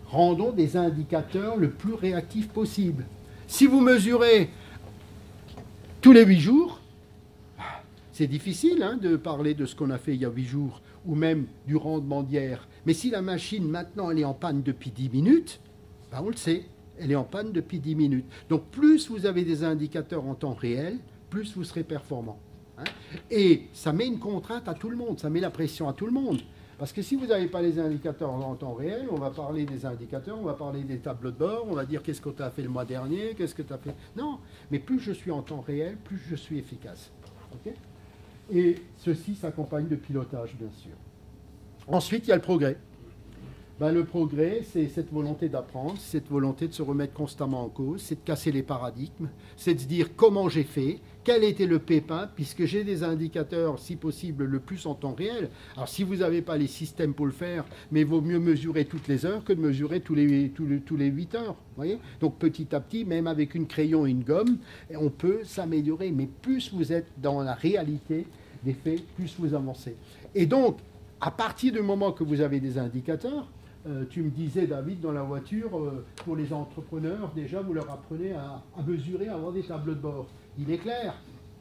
rendons des indicateurs le plus réactifs possible. Si vous mesurez tous les huit jours, c'est difficile hein, de parler de ce qu'on a fait il y a huit jours, ou même du rendement d'hier. Mais si la machine, maintenant, elle est en panne depuis dix minutes, ben on le sait, elle est en panne depuis dix minutes. Donc plus vous avez des indicateurs en temps réel, plus vous serez performant. Hein. Et ça met une contrainte à tout le monde, ça met la pression à tout le monde. Parce que si vous n'avez pas les indicateurs en temps réel, on va parler des indicateurs, on va parler des tableaux de bord, on va dire qu'est-ce que tu as fait le mois dernier, qu'est-ce que tu as fait... Non, mais plus je suis en temps réel, plus je suis efficace. Okay. Et ceci s'accompagne de pilotage, bien sûr. Ensuite, il y a le progrès. Ben, le progrès, c'est cette volonté d'apprendre, cette volonté de se remettre constamment en cause, c'est de casser les paradigmes, c'est de se dire comment j'ai fait, quel était le pépin, puisque j'ai des indicateurs, si possible, le plus en temps réel. Alors, si vous n'avez pas les systèmes pour le faire, mais il vaut mieux mesurer toutes les heures que de mesurer tous les, tous les, tous les huit heures. Voyez. Donc, petit à petit, même avec une crayon et une gomme, on peut s'améliorer. Mais plus vous êtes dans la réalité des faits, plus vous avancez. Et donc, à partir du moment que vous avez des indicateurs, Euh, tu me disais, David, dans la voiture, euh, pour les entrepreneurs, déjà, vous leur apprenez à, à mesurer, à avoir des tableaux de bord. Il est clair,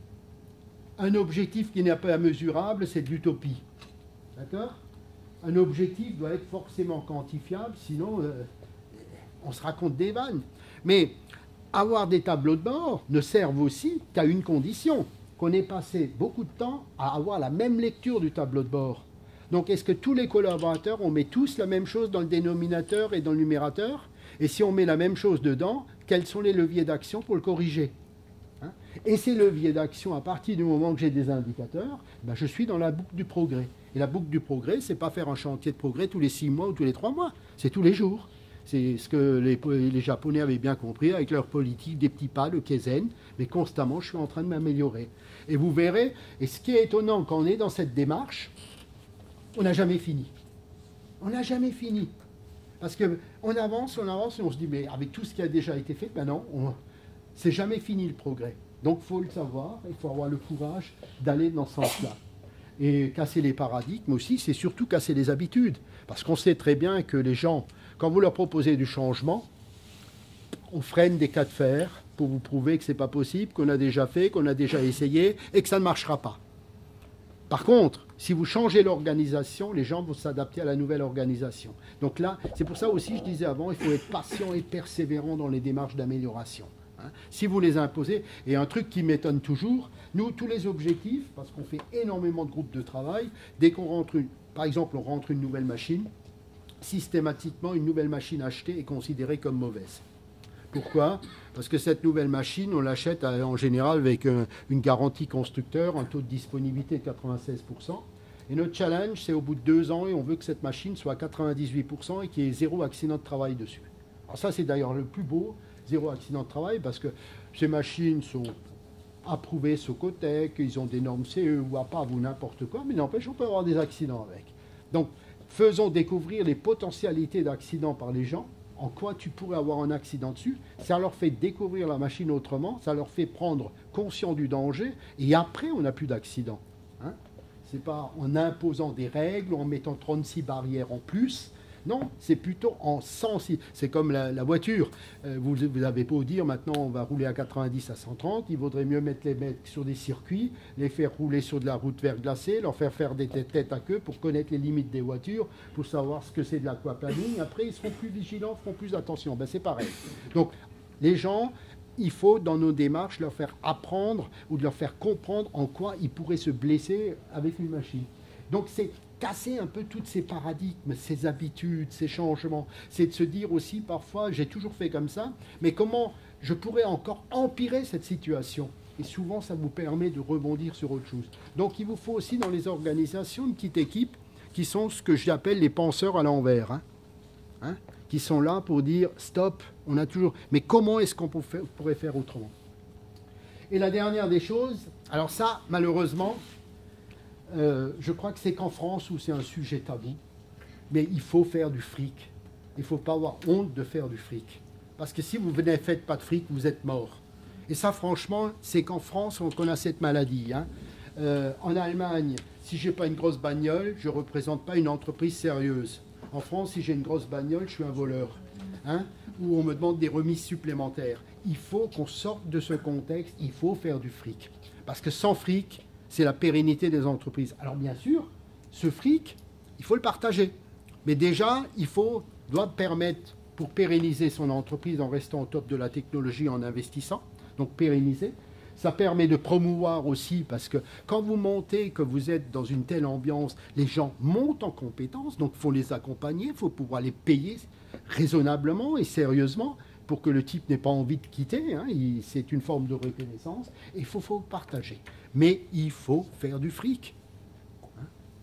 un objectif qui n'est pas mesurable, c'est de l'utopie. D'accord? Un objectif doit être forcément quantifiable, sinon euh, on se raconte des vannes. Mais avoir des tableaux de bord ne servent aussi qu'à une condition, qu'on ait passé beaucoup de temps à avoir la même lecture du tableau de bord. Donc, est-ce que tous les collaborateurs, on met tous la même chose dans le dénominateur et dans le numérateur? Et si on met la même chose dedans, quels sont les leviers d'action pour le corriger? Hein? Et ces leviers d'action, à partir du moment que j'ai des indicateurs, ben, je suis dans la boucle du progrès. Et la boucle du progrès, c'est pas faire un chantier de progrès tous les six mois ou tous les trois mois. C'est tous les jours. C'est ce que les, les Japonais avaient bien compris avec leur politique des petits pas, le Kaizen. Mais constamment, je suis en train de m'améliorer. Et vous verrez, et ce qui est étonnant quand on est dans cette démarche, on n'a jamais fini. On n'a jamais fini. Parce qu'on avance, on avance, et on se dit, mais avec tout ce qui a déjà été fait, ben non, c'est jamais fini le progrès. Donc il faut le savoir, il faut avoir le courage d'aller dans ce sens-là. Et casser les paradigmes aussi, c'est surtout casser les habitudes. Parce qu'on sait très bien que les gens, quand vous leur proposez du changement, on freine des cas de fer pour vous prouver que ce n'est pas possible, qu'on a déjà fait, qu'on a déjà essayé, et que ça ne marchera pas. Par contre, si vous changez l'organisation, les gens vont s'adapter à la nouvelle organisation. Donc là, c'est pour ça aussi, je disais avant, il faut être patient et persévérant dans les démarches d'amélioration. Hein. Si vous les imposez, et un truc qui m'étonne toujours, nous, tous les objectifs, parce qu'on fait énormément de groupes de travail, dès qu'on rentre, une, par exemple, on rentre une nouvelle machine, systématiquement, une nouvelle machine achetée est considérée comme mauvaise. Pourquoi? Parce que cette nouvelle machine, on l'achète en général avec un, une garantie constructeur, un taux de disponibilité de quatre-vingt-seize pour cent. Et notre challenge, c'est au bout de deux ans, et on veut que cette machine soit à quatre-vingt-dix-huit pour cent et qu'il y ait zéro accident de travail dessus. Alors ça, c'est d'ailleurs le plus beau, zéro accident de travail, parce que ces machines sont approuvées Socotec, ils ont des normes C E ou A P A ou n'importe quoi, mais n'empêche, on peut avoir des accidents avec. Donc, faisons découvrir les potentialités d'accidents par les gens. En quoi tu pourrais avoir un accident dessus, ça leur fait découvrir la machine autrement, ça leur fait prendre conscience du danger, et après, on n'a plus d'accident. Hein? Ce n'est pas en imposant des règles, ou en mettant trente-six barrières en plus. Non, c'est plutôt en sensibiliser. C'est comme la, la voiture. Euh, vous, vous avez beau dire, maintenant, on va rouler à quatre-vingt-dix à cent trente. Il vaudrait mieux mettre les mecs sur des circuits, les faire rouler sur de la route verglacée, leur faire faire des têtes, têtes à queue pour connaître les limites des voitures, pour savoir ce que c'est de l'aquaplaning. Après, ils seront plus vigilants, feront plus attention. Ben, c'est pareil. Donc, les gens, il faut, dans nos démarches, leur faire apprendre ou de leur faire comprendre en quoi ils pourraient se blesser avec une machine. Donc, c'est casser un peu tous ces paradigmes, ces habitudes, ces changements. C'est de se dire aussi parfois, j'ai toujours fait comme ça, mais comment je pourrais encore empirer cette situation? Et souvent, ça vous permet de rebondir sur autre chose. Donc, il vous faut aussi dans les organisations une petite équipe qui sont ce que j'appelle les penseurs à l'envers, hein, hein, qui sont là pour dire stop, on a toujours... Mais comment est-ce qu'on pourrait faire autrement? Et la dernière des choses, alors ça, malheureusement, Euh, je crois que c'est qu'en France où c'est un sujet tabou, mais il faut faire du fric. Il ne faut pas avoir honte de faire du fric. Parce que si vous ne faites pas de fric, vous êtes mort. Et ça, franchement, c'est qu'en France, on connaît cette maladie. Hein. Euh, en Allemagne, si je n'ai pas une grosse bagnole, je ne représente pas une entreprise sérieuse. En France, si j'ai une grosse bagnole, je suis un voleur. Hein, où on me demande des remises supplémentaires. Il faut qu'on sorte de ce contexte, il faut faire du fric. Parce que sans fric, c'est la pérennité des entreprises. Alors bien sûr, ce fric, il faut le partager. Mais déjà, il faut, doit permettre, pour pérenniser son entreprise en restant au top de la technologie, en investissant, donc pérenniser. Ça permet de promouvoir aussi, parce que quand vous montez, que vous êtes dans une telle ambiance, les gens montent en compétences, donc il faut les accompagner, il faut pouvoir les payer raisonnablement et sérieusement pour que le type n'ait pas envie de quitter. Hein, c'est une forme de reconnaissance, et il faut, faut partager. Mais il faut faire du fric. Hein.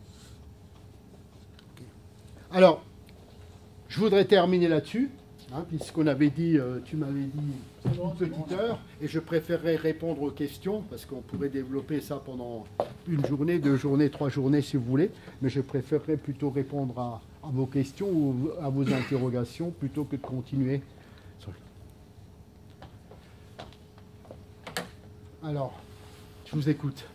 Okay. Alors, je voudrais terminer là-dessus. Hein, puisqu'on avait dit, euh, tu m'avais dit une petite heure, et je préférerais répondre aux questions, parce qu'on pourrait développer ça pendant une journée, deux journées, trois journées si vous voulez, mais je préférerais plutôt répondre à, à vos questions ou à vos interrogations, plutôt que de continuer. Alors, je vous écoute.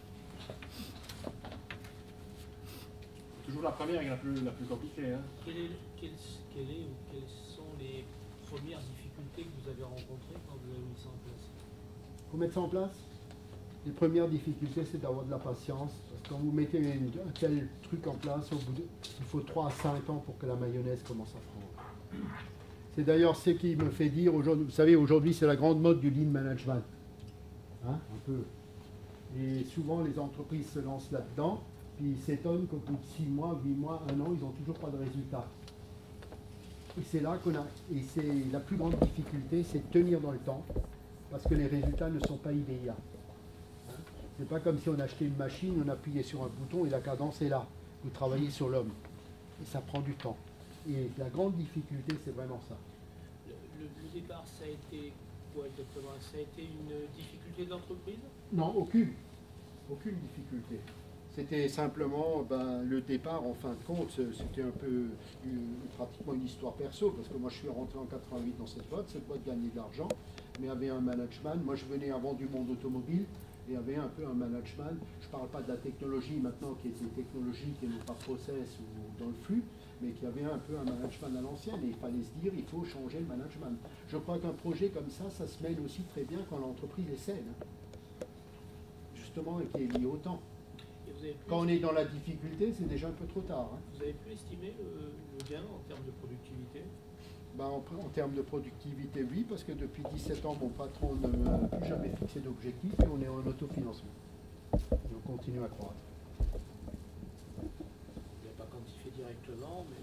Toujours la première qui est la plus, la plus compliquée. Hein. Quelle est, quelle, quelle est ou quelles sont les premières difficultés que vous avez rencontrées quand vous avez mis ça en place? Pour mettre ça en place, les premières difficultés, c'est d'avoir de la patience. Parce que quand vous mettez une, un tel truc en place, au bout de, il faut trois à cinq ans pour que la mayonnaise commence à prendre. C'est d'ailleurs ce qui me fait dire, aujourd'hui, vous savez, aujourd'hui, c'est la grande mode du lean management. Hein, un peu. Et souvent, les entreprises se lancent là-dedans, puis ils s'étonnent qu'au bout de six mois, huit mois, un an, ils n'ont toujours pas de résultats. Et c'est là qu'on a, et c'est la plus grande difficulté, c'est de tenir dans le temps, parce que les résultats ne sont pas immédiats. Hein? C'est pas comme si on achetait une machine, on appuyait sur un bouton et la cadence est là. Vous travaillez sur l'homme. Et ça prend du temps. Et la grande difficulté, c'est vraiment ça. Le, le, le départ, ça a été quoi exactement? Ça a été une difficulté de l'entreprise? Non, aucune. Aucune difficulté. C'était simplement ben, le départ, en fin de compte, c'était un peu une, pratiquement une histoire perso, parce que moi je suis rentré en quatre-vingt-huit dans cette boîte, cette boîte gagnait de l'argent, mais avait un management. Moi je venais avant du monde automobile et avait un peu un management. Je ne parle pas de la technologie maintenant qui était technologique et non pas process ou dans le flux, mais qui avait un peu un management à l'ancienne, et il fallait se dire il faut changer le management. Je crois qu'un projet comme ça, ça se mène aussi très bien quand l'entreprise est saine, hein. Justement, et qui est lié au temps. Quand on est dans la difficulté, c'est déjà un peu trop tard. Hein. Vous avez pu estimer le, le gain en termes de productivité? Ben, en, en termes de productivité, oui, parce que depuis dix-sept ans, mon patron ne m'a plus jamais fixé d'objectif et on est en autofinancement. Et on continue à croître. Vous n'avez pas quantifié directement, mais...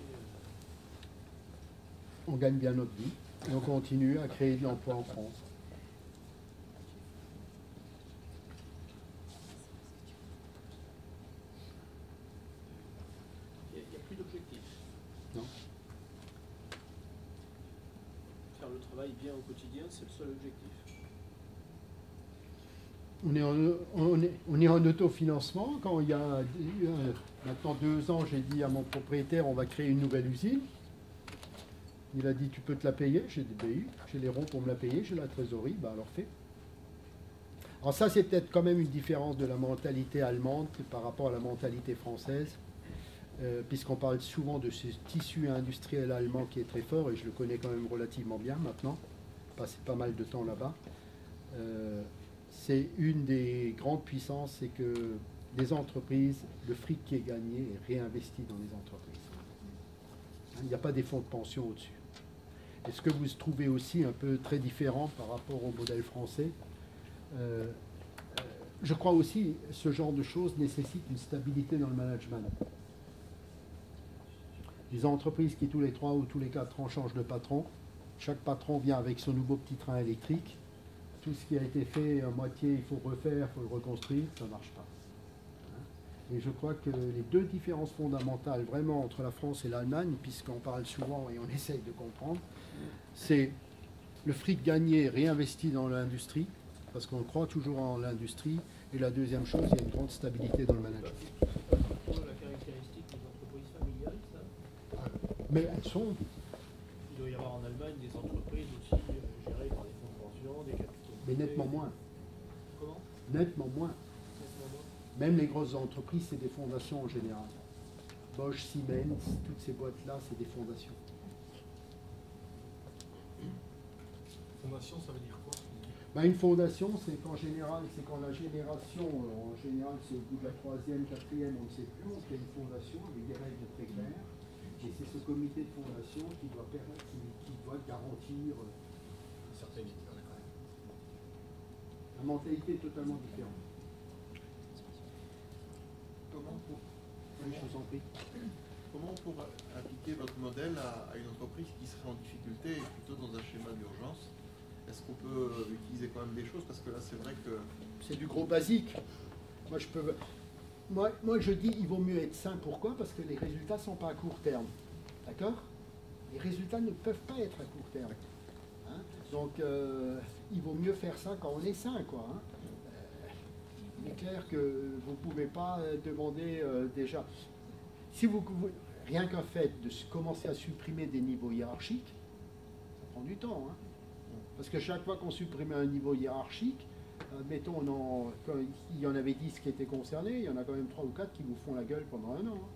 On gagne bien notre vie et on continue à créer de l'emploi en France. Bien au quotidien, c'est le seul objectif. On est, en, on, est, on est en autofinancement. Quand il y a euh, maintenant deux ans, j'ai dit à mon propriétaire, on va créer une nouvelle usine. Il a dit, tu peux te la payer? J'ai dit, ben oui, j'ai les ronds pour me la payer, j'ai la trésorerie, ben alors fais. Alors ça, c'est peut-être quand même une différence de la mentalité allemande par rapport à la mentalité française, euh, puisqu'on parle souvent de ce tissu industriel allemand qui est très fort, et je le connais quand même relativement bien maintenant, passé pas mal de temps là-bas. Euh, c'est une des grandes puissances, c'est que les entreprises, le fric qui est gagné est réinvesti dans les entreprises. Hein, il n'y a pas des fonds de pension au-dessus. Et ce que vous trouvez aussi un peu très différent par rapport au modèle français, euh, euh, je crois aussi ce genre de choses nécessite une stabilité dans le management. Les entreprises qui tous les trois ou tous les quatre ans changent de patron, chaque patron vient avec son nouveau petit train électrique, tout ce qui a été fait à moitié, il faut refaire, il faut le reconstruire, ça ne marche pas. Et je crois que les deux différences fondamentales vraiment entre la France et l'Allemagne, puisqu'on parle souvent et on essaye de comprendre, c'est le fric gagné réinvesti dans l'industrie, parce qu'on croit toujours en l'industrie, et la deuxième chose, il y a une grande stabilité dans le management. La caractéristique des entreprises familiales, ça? Mais elles sont... Il doit y avoir en Allemagne des entreprises aussi euh, gérées par des fonds de pension, des capitaux. Mais nettement moins. Comment? Nettement moins. Nettement moins. Même les grosses entreprises, c'est des fondations en général. Bosch, Siemens, toutes ces boîtes-là, c'est des fondations. Fondation, ça veut dire quoi? Ben, une fondation, c'est qu'en général, c'est quand la génération, euh, en général, c'est au bout de la troisième, quatrième, on ne sait plus, on fait une fondation avec des règles très claires. Et c'est ce comité de fondation qui doit, permettre, qui, qui doit garantir euh, Une certaine idée, on est quand même. une mentalité totalement différente. Comment pour, Oui, je vous en prie. comment pour appliquer votre modèle à, à une entreprise qui serait en difficulté et plutôt dans un schéma d'urgence? Est-ce qu'on peut utiliser quand même des choses? Parce que là, c'est vrai que... C'est du gros basique. Moi, je peux... Moi, moi, je dis il vaut mieux être sain. Pourquoi? Parce que les résultats ne sont pas à court terme. D'accord? Les résultats ne peuvent pas être à court terme. Hein? Donc, euh, il vaut mieux faire ça quand on est sain, quoi. Hein? Euh, il est clair que vous ne pouvez pas demander euh, déjà... Si vous, vous rien qu'un fait de commencer à supprimer des niveaux hiérarchiques, ça prend du temps. Hein? Parce que chaque fois qu'on supprimait un niveau hiérarchique, admettons, on en, quand il y en avait dix qui étaient concernés, il y en a quand même trois ou quatre qui vous font la gueule pendant un an. Hein.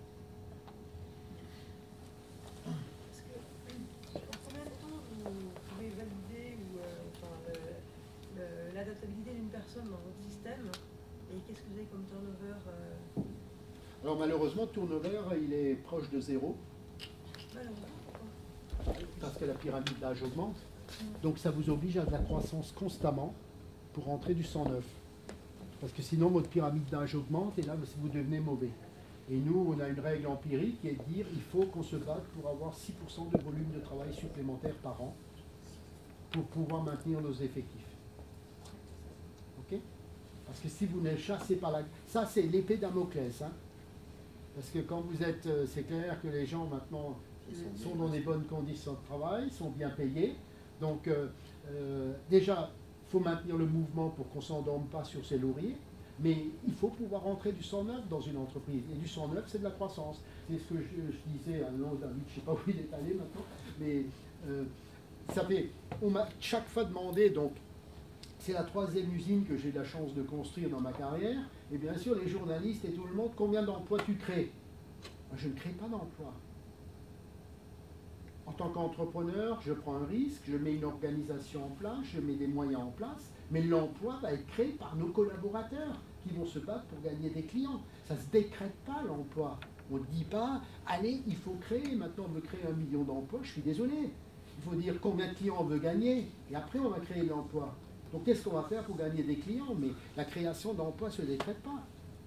Parce que, en combien de temps vous pouvez valider ou, euh, enfin, le- le- l'adaptabilité d'une personne dans votre système? Et qu'est-ce que vous avez comme turnover euh... Alors malheureusement, le turnover, il est proche de zéro, Malheureusement, pourquoi? parce que la pyramide d'âge augmente. Donc ça vous oblige à de la croissance constamment pour rentrer du cent neuf. Parce que sinon, votre pyramide d'âge augmente et là, vous devenez mauvais. Et nous, on a une règle empirique qui est de dire qu'il faut qu'on se batte pour avoir six pour cent de volume de travail supplémentaire par an pour pouvoir maintenir nos effectifs. Ok? Parce que si vous ne chassez pas la... Ça, c'est l'épée Damoclès. Hein? Parce que quand vous êtes... C'est clair que les gens, maintenant, sont dans des bonnes conditions de travail, sont bien payés. Donc, euh, euh, déjà, il faut maintenir le mouvement pour qu'on ne s'endorme pas sur ses lauriers, mais il faut pouvoir rentrer du cent neuf dans une entreprise. Et du cent neuf, c'est de la croissance. C'est ce que je, je disais à non, David, je ne sais pas où il est allé maintenant, mais euh, ça fait, on m'a chaque fois demandé, donc, c'est la troisième usine que j'ai eu la chance de construire dans ma carrière, et bien sûr, les journalistes et tout le monde, combien d'emplois tu crées? Je ne crée pas d'emplois. En tant qu'entrepreneur, je prends un risque, je mets une organisation en place, je mets des moyens en place, mais l'emploi va être créé par nos collaborateurs qui vont se battre pour gagner des clients. Ça ne se décrète pas l'emploi. On ne dit pas, allez, il faut créer, maintenant on veut créer un million d'emplois, je suis désolé. Il faut dire combien de clients on veut gagner, et après on va créer de l'emploi. Donc qu'est-ce qu'on va faire pour gagner des clients? Mais la création d'emplois ne se décrète pas.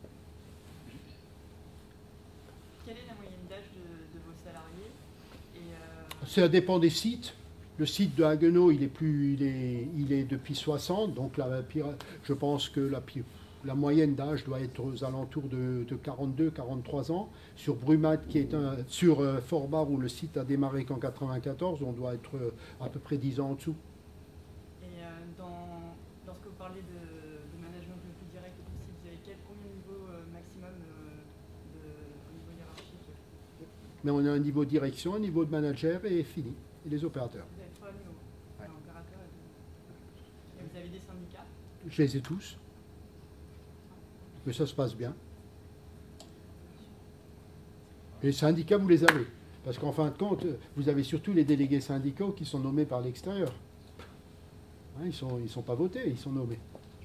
Quelle est la moyenne d'âge de, de vos salariés? Et euh... Ça dépend des sites. Le site de Haguenau, il est plus, il est, il est depuis soixante, donc la, je pense que la, la moyenne d'âge doit être aux alentours de, de quarante-deux, quarante-trois ans. Sur Brumat, qui est un, sur euh, Fort-Bar, où le site a démarré qu'en quatre-vingt-quatorze, on doit être euh, à peu près dix ans en dessous. Et euh, dans, lorsque vous parlez de, de management le plus direct possible, vous avez quel, combien de niveaux euh, maximum euh, de, au niveau hiérarchique? Mais on a un niveau direction, un niveau de manager et fini, et les opérateurs. Vous avez trois niveaux, Ouais. un opérateur et deux. Et vous avez des syndicats? Je les ai tous. Mais ça se passe bien. Et les syndicats, vous les avez. Parce qu'en fin de compte, vous avez surtout les délégués syndicaux qui sont nommés par l'extérieur. Hein, ils ne sont, ils sont pas votés, ils sont nommés.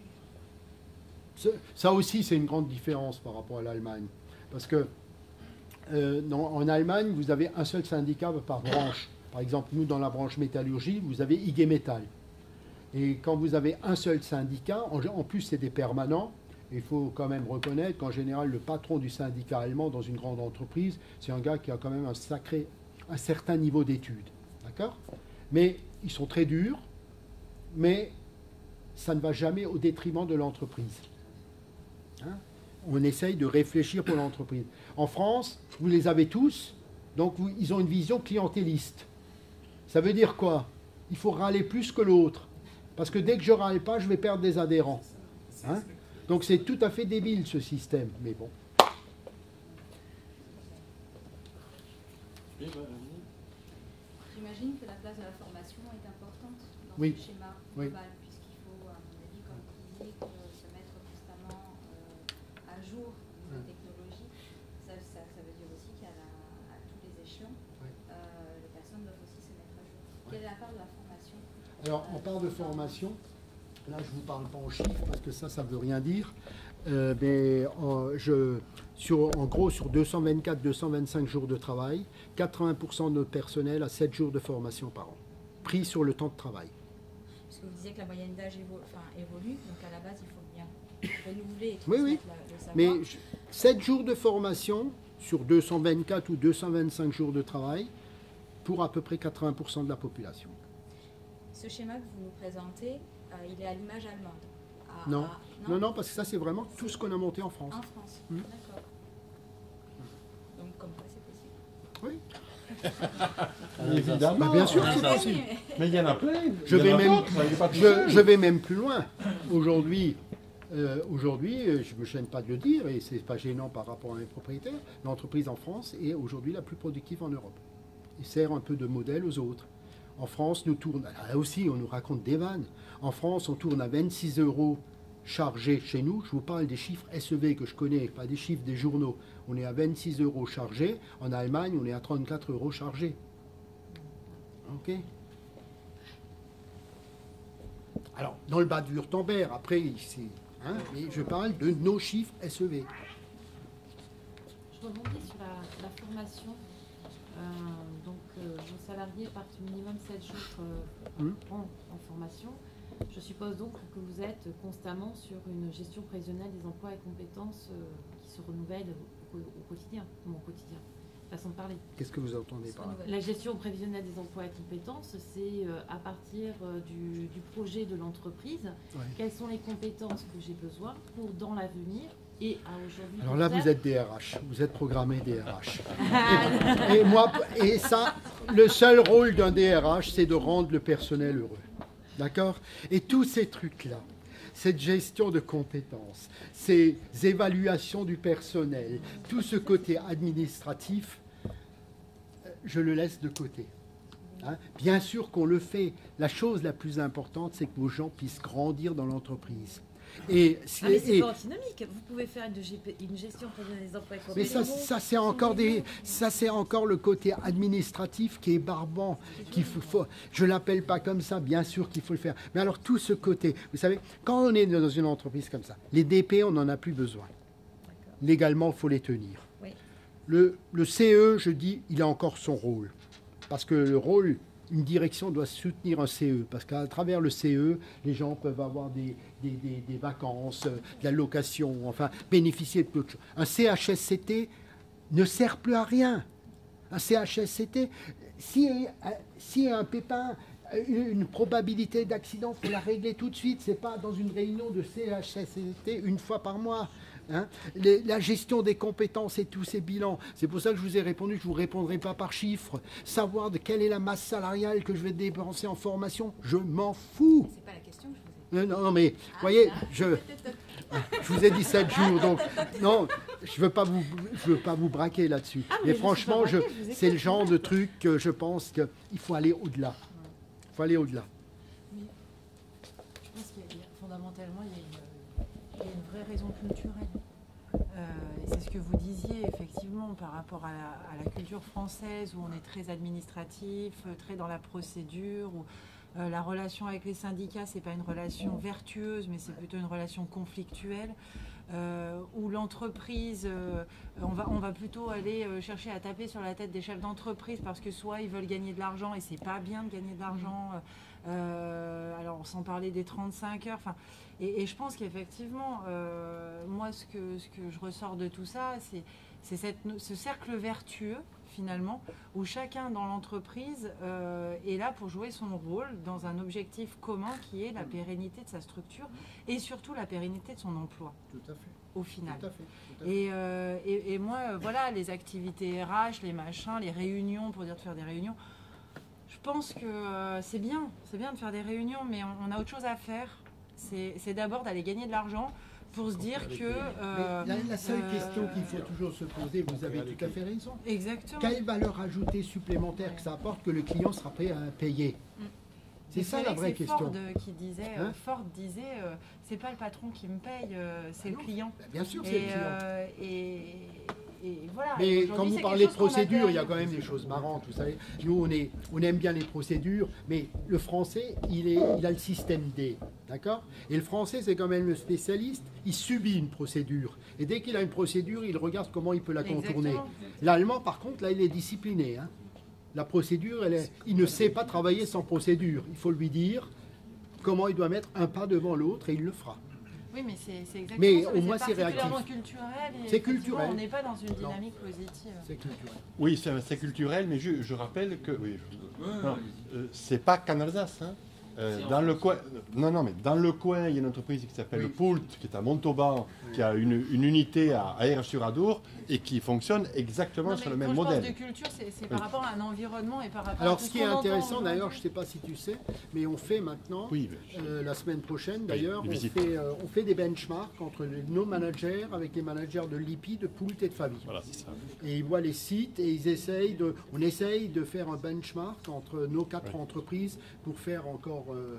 Ça aussi, c'est une grande différence par rapport à l'Allemagne. Parce que euh, non, en Allemagne, vous avez un seul syndicat par branche. Par exemple, nous, dans la branche métallurgie, vous avez I G Metall. Et quand vous avez un seul syndicat, en, en plus, c'est des permanents. Il faut quand même reconnaître qu'en général, le patron du syndicat allemand dans une grande entreprise, c'est un gars qui a quand même un, sacré, un certain niveau d'études. D'accord? Mais ils sont très durs, mais ça ne va jamais au détriment de l'entreprise. Hein? On essaye de réfléchir pour l'entreprise. En France, vous les avez tous, donc vous, ils ont une vision clientéliste. Ça veut dire quoi? Il faut râler plus que l'autre. Parce que dès que je râle pas, je vais perdre des adhérents. Hein? Donc c'est tout à fait débile ce système, mais bon. J'imagine que la place de la formation est importante dans Oui. ce schéma Oui. global, puisqu'il faut, à mon avis, comme vous disiez, que se mettre constamment euh, à jour de Ouais. technologie. Ça, ça, ça veut dire aussi Alors, on parle de formation. Là, je ne vous parle pas en chiffres parce que ça, ça ne veut rien dire. Euh, mais en, je, sur, en gros, sur deux cent vingt-quatre deux cent vingt-cinq jours de travail, quatre-vingts pour cent de notre personnel a sept jours de formation par an, pris sur le temps de travail. Parce que vous disiez que la moyenne d'âge évo- enfin, évolue, donc à la base, il faut bien renouveler et Oui, oui. transmettre la- le savoir. Mais je- sept jours de formation sur deux cent vingt-quatre ou deux cent vingt-cinq jours de travail pour à peu près quatre-vingts pour cent de la population. Ce schéma que vous nous présentez, euh, il est à l'image allemande. À- Non. à- Non, non, parce que ça, c'est vraiment tout ce qu'on a monté en France. En France, Mm. d'accord. Donc comme quoi c'est possible. Oui. Évidemment. Bah, bien sûr, Ah, c'est ça- possible. Mais il y en a plein. Je Il y vais en a même, d'autres, il est pas tout je, seul. je vais même plus loin. Aujourd'hui, euh, aujourd'hui, euh, je ne me gêne pas de le dire, et c'est pas gênant par rapport à un propriétaire, l'entreprise en France est aujourd'hui la plus productive en Europe. Il sert un peu de modèle aux autres. En France, nous tourne, là aussi, on nous raconte des vannes. En France, on tourne à vingt-six euros chargés chez nous. Je vous parle des chiffres S E V que je connais, pas des chiffres des journaux. On est à vingt-six euros chargés. En Allemagne, on est à trente-quatre euros chargés. Ok. Alors, dans le bas de Wurtemberg, après, c'est, hein, mais je parle de nos chiffres S E V. Je rebondis sur la, la formation. Euh, donc, euh, vos salariés partent minimum sept jours euh, Mmh. en, en formation. Je suppose donc que vous êtes constamment sur une gestion prévisionnelle des emplois et compétences euh, qui se renouvellent au, au quotidien, ou au quotidien, façon de parler. Qu'est-ce que vous entendez par là? La gestion prévisionnelle des emplois et compétences, c'est euh, à partir euh, du, du projet de l'entreprise, Ouais. quelles sont les compétences que j'ai besoin pour dans l'avenir et à aujourd'hui. Alors là, vous êtes des R H, vous êtes programmé des R H. et, et moi, et ça, le seul rôle d'un D R H, c'est de rendre le personnel heureux. D'accord? Et tous ces trucs-là, cette gestion de compétences, ces évaluations du personnel, tout ce côté administratif, je le laisse de côté. Hein? Bien sûr qu'on le fait. La chose la plus importante, c'est que vos gens puissent grandir dans l'entreprise. Et, Ah, mais c'est et- pas antinomique. Vous pouvez faire une, G P une gestion prévisionnelle des emplois et mais ça, compétences. ça c'est encore des, ça c'est encore le côté administratif qui est barbant. Qu'il faut, faut- je l'appelle pas comme ça. Bien sûr qu'il faut le faire. Mais alors tout ce côté, vous savez, quand on est dans une entreprise comme ça, les D P, on n'en a plus besoin. Légalement, il faut les tenir. Oui. Le, le C E, je dis, il a encore son rôle, parce que le rôle, une direction doit soutenir un C E, parce qu'à travers le C E, les gens peuvent avoir des, des, des- des vacances, euh, de la location, enfin, bénéficier de peu de choses. Un C H S C T ne sert plus à rien. Un C H S C T, si, euh, si un pépin, euh, une probabilité d'accident, il faut la régler tout de suite. Ce n'est pas dans une réunion de C H S C T une fois par mois. Hein. Les- la gestion des compétences et tous ces bilans. C'est pour ça que je vous ai répondu, je ne vous répondrai pas par chiffres. Savoir de quelle est la masse salariale que je vais dépenser en formation, je m'en fous. C'est pas la question que je vous ai Euh, Non, non, mais vous voyez, je, je vous ai dit sept jours, donc non, je ne veux pas vous, je veux pas vous braquer là-dessus. Ah, mais mais je franchement, suis je, pas braquée, je vous c'est écoute. le genre de truc que je pense qu'il faut aller au-delà. Il faut aller au-delà. Oui. Je pense qu'il y a- il y a- fondamentalement, il y a une, il y a une vraie raison culturelle. Euh, et c'est ce que vous disiez effectivement par rapport à la, à la culture française où on est très administratif, euh, très dans la procédure, où euh, la relation avec les syndicats c'est pas une relation vertueuse mais c'est plutôt une relation conflictuelle. Euh, où l'entreprise, euh, on, va, on va plutôt aller euh, chercher à taper sur la tête des chefs d'entreprise parce que soit ils veulent gagner de l'argent et c'est pas bien de gagner de l'argent. Euh, alors sans parler des trente-cinq heures. Enfin, et, et je pense qu'effectivement, euh, moi ce que, ce que je ressors de tout ça, c'est, c'est cette, ce cercle vertueux finalement, où chacun dans l'entreprise euh, est là pour jouer son rôle dans un objectif commun qui est la pérennité de sa structure et surtout la pérennité de son emploi. Tout à fait. Au final. Tout à fait, tout à fait. Et, euh, et, et moi, euh, voilà, les activités R H, les machins, les réunions, pour dire de faire des réunions, je pense que euh, c'est bien, c'est bien de faire des réunions, mais on, on a autre chose à faire. C'est, c'est d'abord d'aller gagner de l'argent pour se dire que... euh, Mais la, la seule euh, question qu'il faut toujours se poser, vous avez tout à fait raison. Exactement. Quelle valeur ajoutée supplémentaire que ça apporte que le client sera prêt à payer? C'est Et ça vrai la que vraie c'est question. Ford euh, qui disait, euh, Hein Ford disait, euh, c'est pas le patron qui me paye, euh, c'est Bah le non. client. Bah bien sûr, c'est Et, le client. euh, et, et voilà. Mais Et quand aujourd'hui, vous c'est parlez de quelque chose qu'on procédures, il y a appelle- quand même des choses marrantes, vous savez. Nous, on, est, on aime bien les procédures, mais le français, il, est, il a le système D, d'accord? Et le français, c'est quand même le spécialiste, il subit une procédure. Et dès qu'il a une procédure, il regarde comment il peut la contourner. Exactement. L'allemand, par contre, là, il est discipliné, hein. La procédure, elle est, il ne sait pas travailler sans procédure. Il faut lui dire comment il doit mettre un pas devant l'autre et il le fera. Oui, mais c'est c'est exactement Mais ça, au moins, c'est particulièrement réactif. culturel. et C'est effectivement, culturel. On n'est pas dans une Non. dynamique positive. C'est culturel. Oui, c'est c'est culturel, mais je, je rappelle que oui, je- non, euh, c'est pas qu'en Alsace. Hein. Euh, C'est en dans le France. coin, non, non, mais dans le coin, il y a une entreprise qui s'appelle Oui. Poult, qui est à Montauban, qui a une, une unité à Aire-sur-Adour et qui fonctionne exactement Non, sur mais le même quand je modèle. parle de culture, c'est c'est par Oui. rapport à un environnement et par rapport à Alors, tout ce qui qu'on est entend intéressant, aujourd'hui. d'ailleurs, je ne sais pas si tu sais, mais on fait maintenant, Oui, mais- euh, la semaine prochaine, d'ailleurs, les on, visites. fait, euh, on fait des benchmarks entre les- nos managers avec les managers de l'I P I, de Poult et de Favi. Voilà, c'est ça. Et ils voient les sites et ils essayent de, on essaye de faire un benchmark entre nos quatre Ouais. entreprises pour faire encore euh,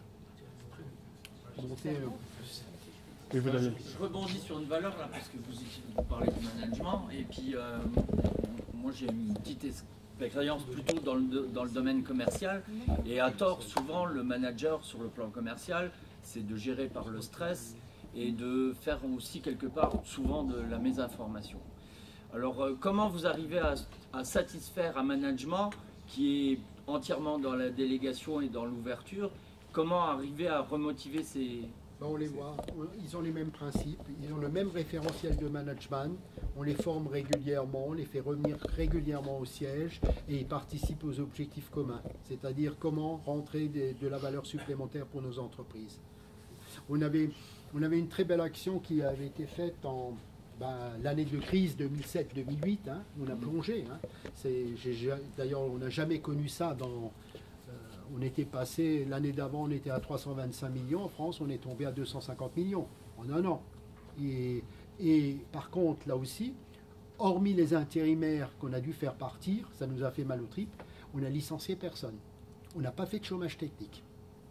monter. euh, Oui, vous avez- Je rebondis sur une valeur là, parce que vous, vous parlez du management, et puis euh, moi j'ai une petite expérience plutôt dans le, dans le domaine commercial, et à tort, souvent le manager sur le plan commercial, c'est de gérer par le stress et de faire aussi quelque part souvent de la mésinformation. Alors euh, comment vous arrivez à, à satisfaire un management qui est entièrement dans la délégation et dans l'ouverture? Comment arriver à remotiver ces... ben, on les voit, on- ils ont les mêmes principes, ils ont le même référentiel de management, on les forme régulièrement, on les fait revenir régulièrement au siège et ils participent aux objectifs communs, c'est-à-dire comment rentrer des- de la valeur supplémentaire pour nos entreprises. On avait, on avait une très belle action qui avait été faite en ben, l'année de crise deux mille sept deux mille huit, hein, on a plongé. Hein. C'est- j'ai- j'ai- D'ailleurs, on n'a jamais connu ça dans... On était passé, l'année d'avant, on était à trois cent vingt-cinq millions. En France, on est tombé à deux cent cinquante millions en un an. Et, et par contre, là aussi, hormis les intérimaires qu'on a dû faire partir, ça nous a fait mal aux tripes, on a licencié personne. On n'a pas fait de chômage technique.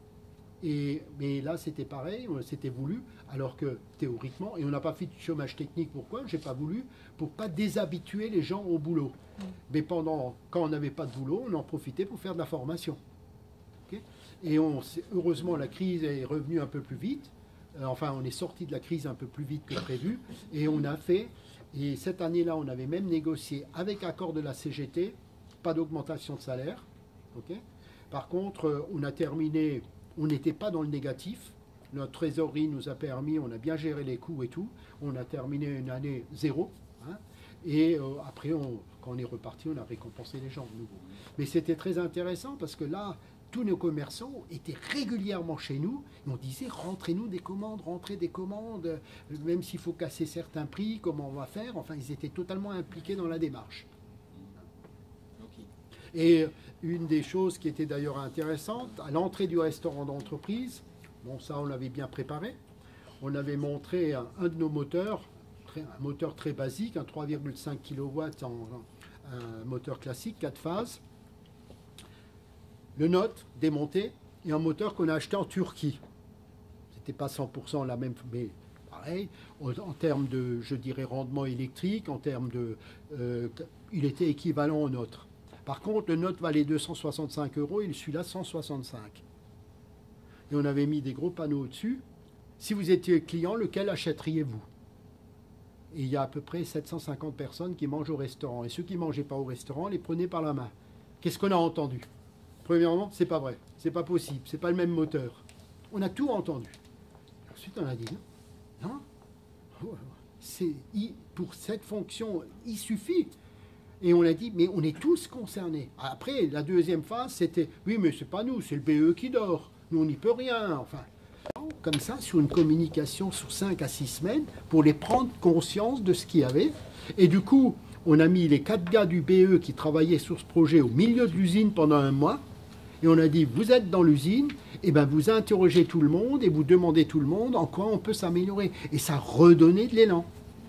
Et, mais là, c'était pareil, c'était voulu, alors que théoriquement, et on n'a pas fait de chômage technique, pourquoi? J'ai pas voulu, pour pas déshabituer les gens au boulot. Mais pendant, quand on n'avait pas de boulot, on en profitait pour faire de la formation. Ok. Et on, s'est- heureusement, la crise est revenue un peu plus vite. Euh, enfin, on est sorti de la crise un peu plus vite que prévu. Et on a fait, et cette année-là, on avait même négocié avec accord de la C G T, pas d'augmentation de salaire. Ok. Par contre, euh, on a terminé, on n'était pas dans le négatif. Notre trésorerie nous a permis, on a bien géré les coûts et tout. On a terminé une année zéro. Hein. Et euh, après, on, quand on est reparti, on a récompensé les gens de nouveau. Mais c'était très intéressant parce que là, tous nos commerçants étaient régulièrement chez nous et on disait rentrez-nous des commandes, rentrez des commandes, euh, même s'il faut casser certains prix, comment on va faire. Enfin, ils étaient totalement impliqués dans la démarche. Et une des choses qui était d'ailleurs intéressante, à l'entrée du restaurant d'entreprise, bon ça on l'avait bien préparé, on avait montré un, un de nos moteurs, très- un moteur très basique, un trois virgule cinq kilowatts, en, un moteur classique, quatre phases, le Note démonté et un moteur qu'on a acheté en Turquie. C'était pas cent pour cent la même, mais pareil, en, en termes de, je dirais, rendement électrique, en termes de, euh, il était équivalent au nôtre. Par contre, le Note valait deux cent soixante-cinq euros et celui-là cent soixante-cinq. Et on avait mis des gros panneaux au-dessus. Si vous étiez client, lequel achèteriez-vous? Et il y a à peu près sept cent cinquante personnes qui mangent au restaurant. Et ceux qui ne mangeaient pas au restaurant, les prenaient par la main. Qu'est-ce qu'on a entendu? Premièrement, c'est pas vrai. C'est pas possible. C'est pas le même moteur. On a tout entendu. Ensuite, on a dit non. Non. C'est, il- pour cette fonction, il suffit. Et on a dit, mais on est tous concernés. Après, la deuxième phase, c'était, oui, mais c'est pas nous, c'est le B E qui dort. Nous, on n'y peut rien. Enfin, comme ça, sur une communication sur cinq à six semaines, pour les prendre conscience de ce qu'il y avait. Et du coup, on a mis les quatre gars du B E qui travaillaient sur ce projet au milieu de l'usine pendant un mois. Et on a dit, vous êtes dans l'usine, et ben vous interrogez tout le monde et vous demandez tout le monde en quoi on peut s'améliorer. Et ça redonnait de l'élan.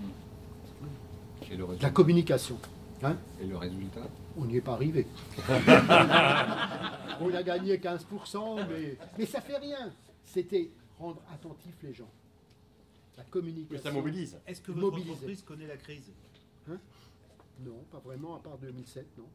Et le La résultat, communication. Hein? et le résultat On n'y est pas arrivé. On a gagné quinze pour cent, mais, mais ça fait rien. C'était rendre attentifs les gens. La communication. Oui, ça mobilise. Est-ce que votre Mobiliser. entreprise connaît la crise? Hein? Non, pas vraiment, à part deux mille sept, non.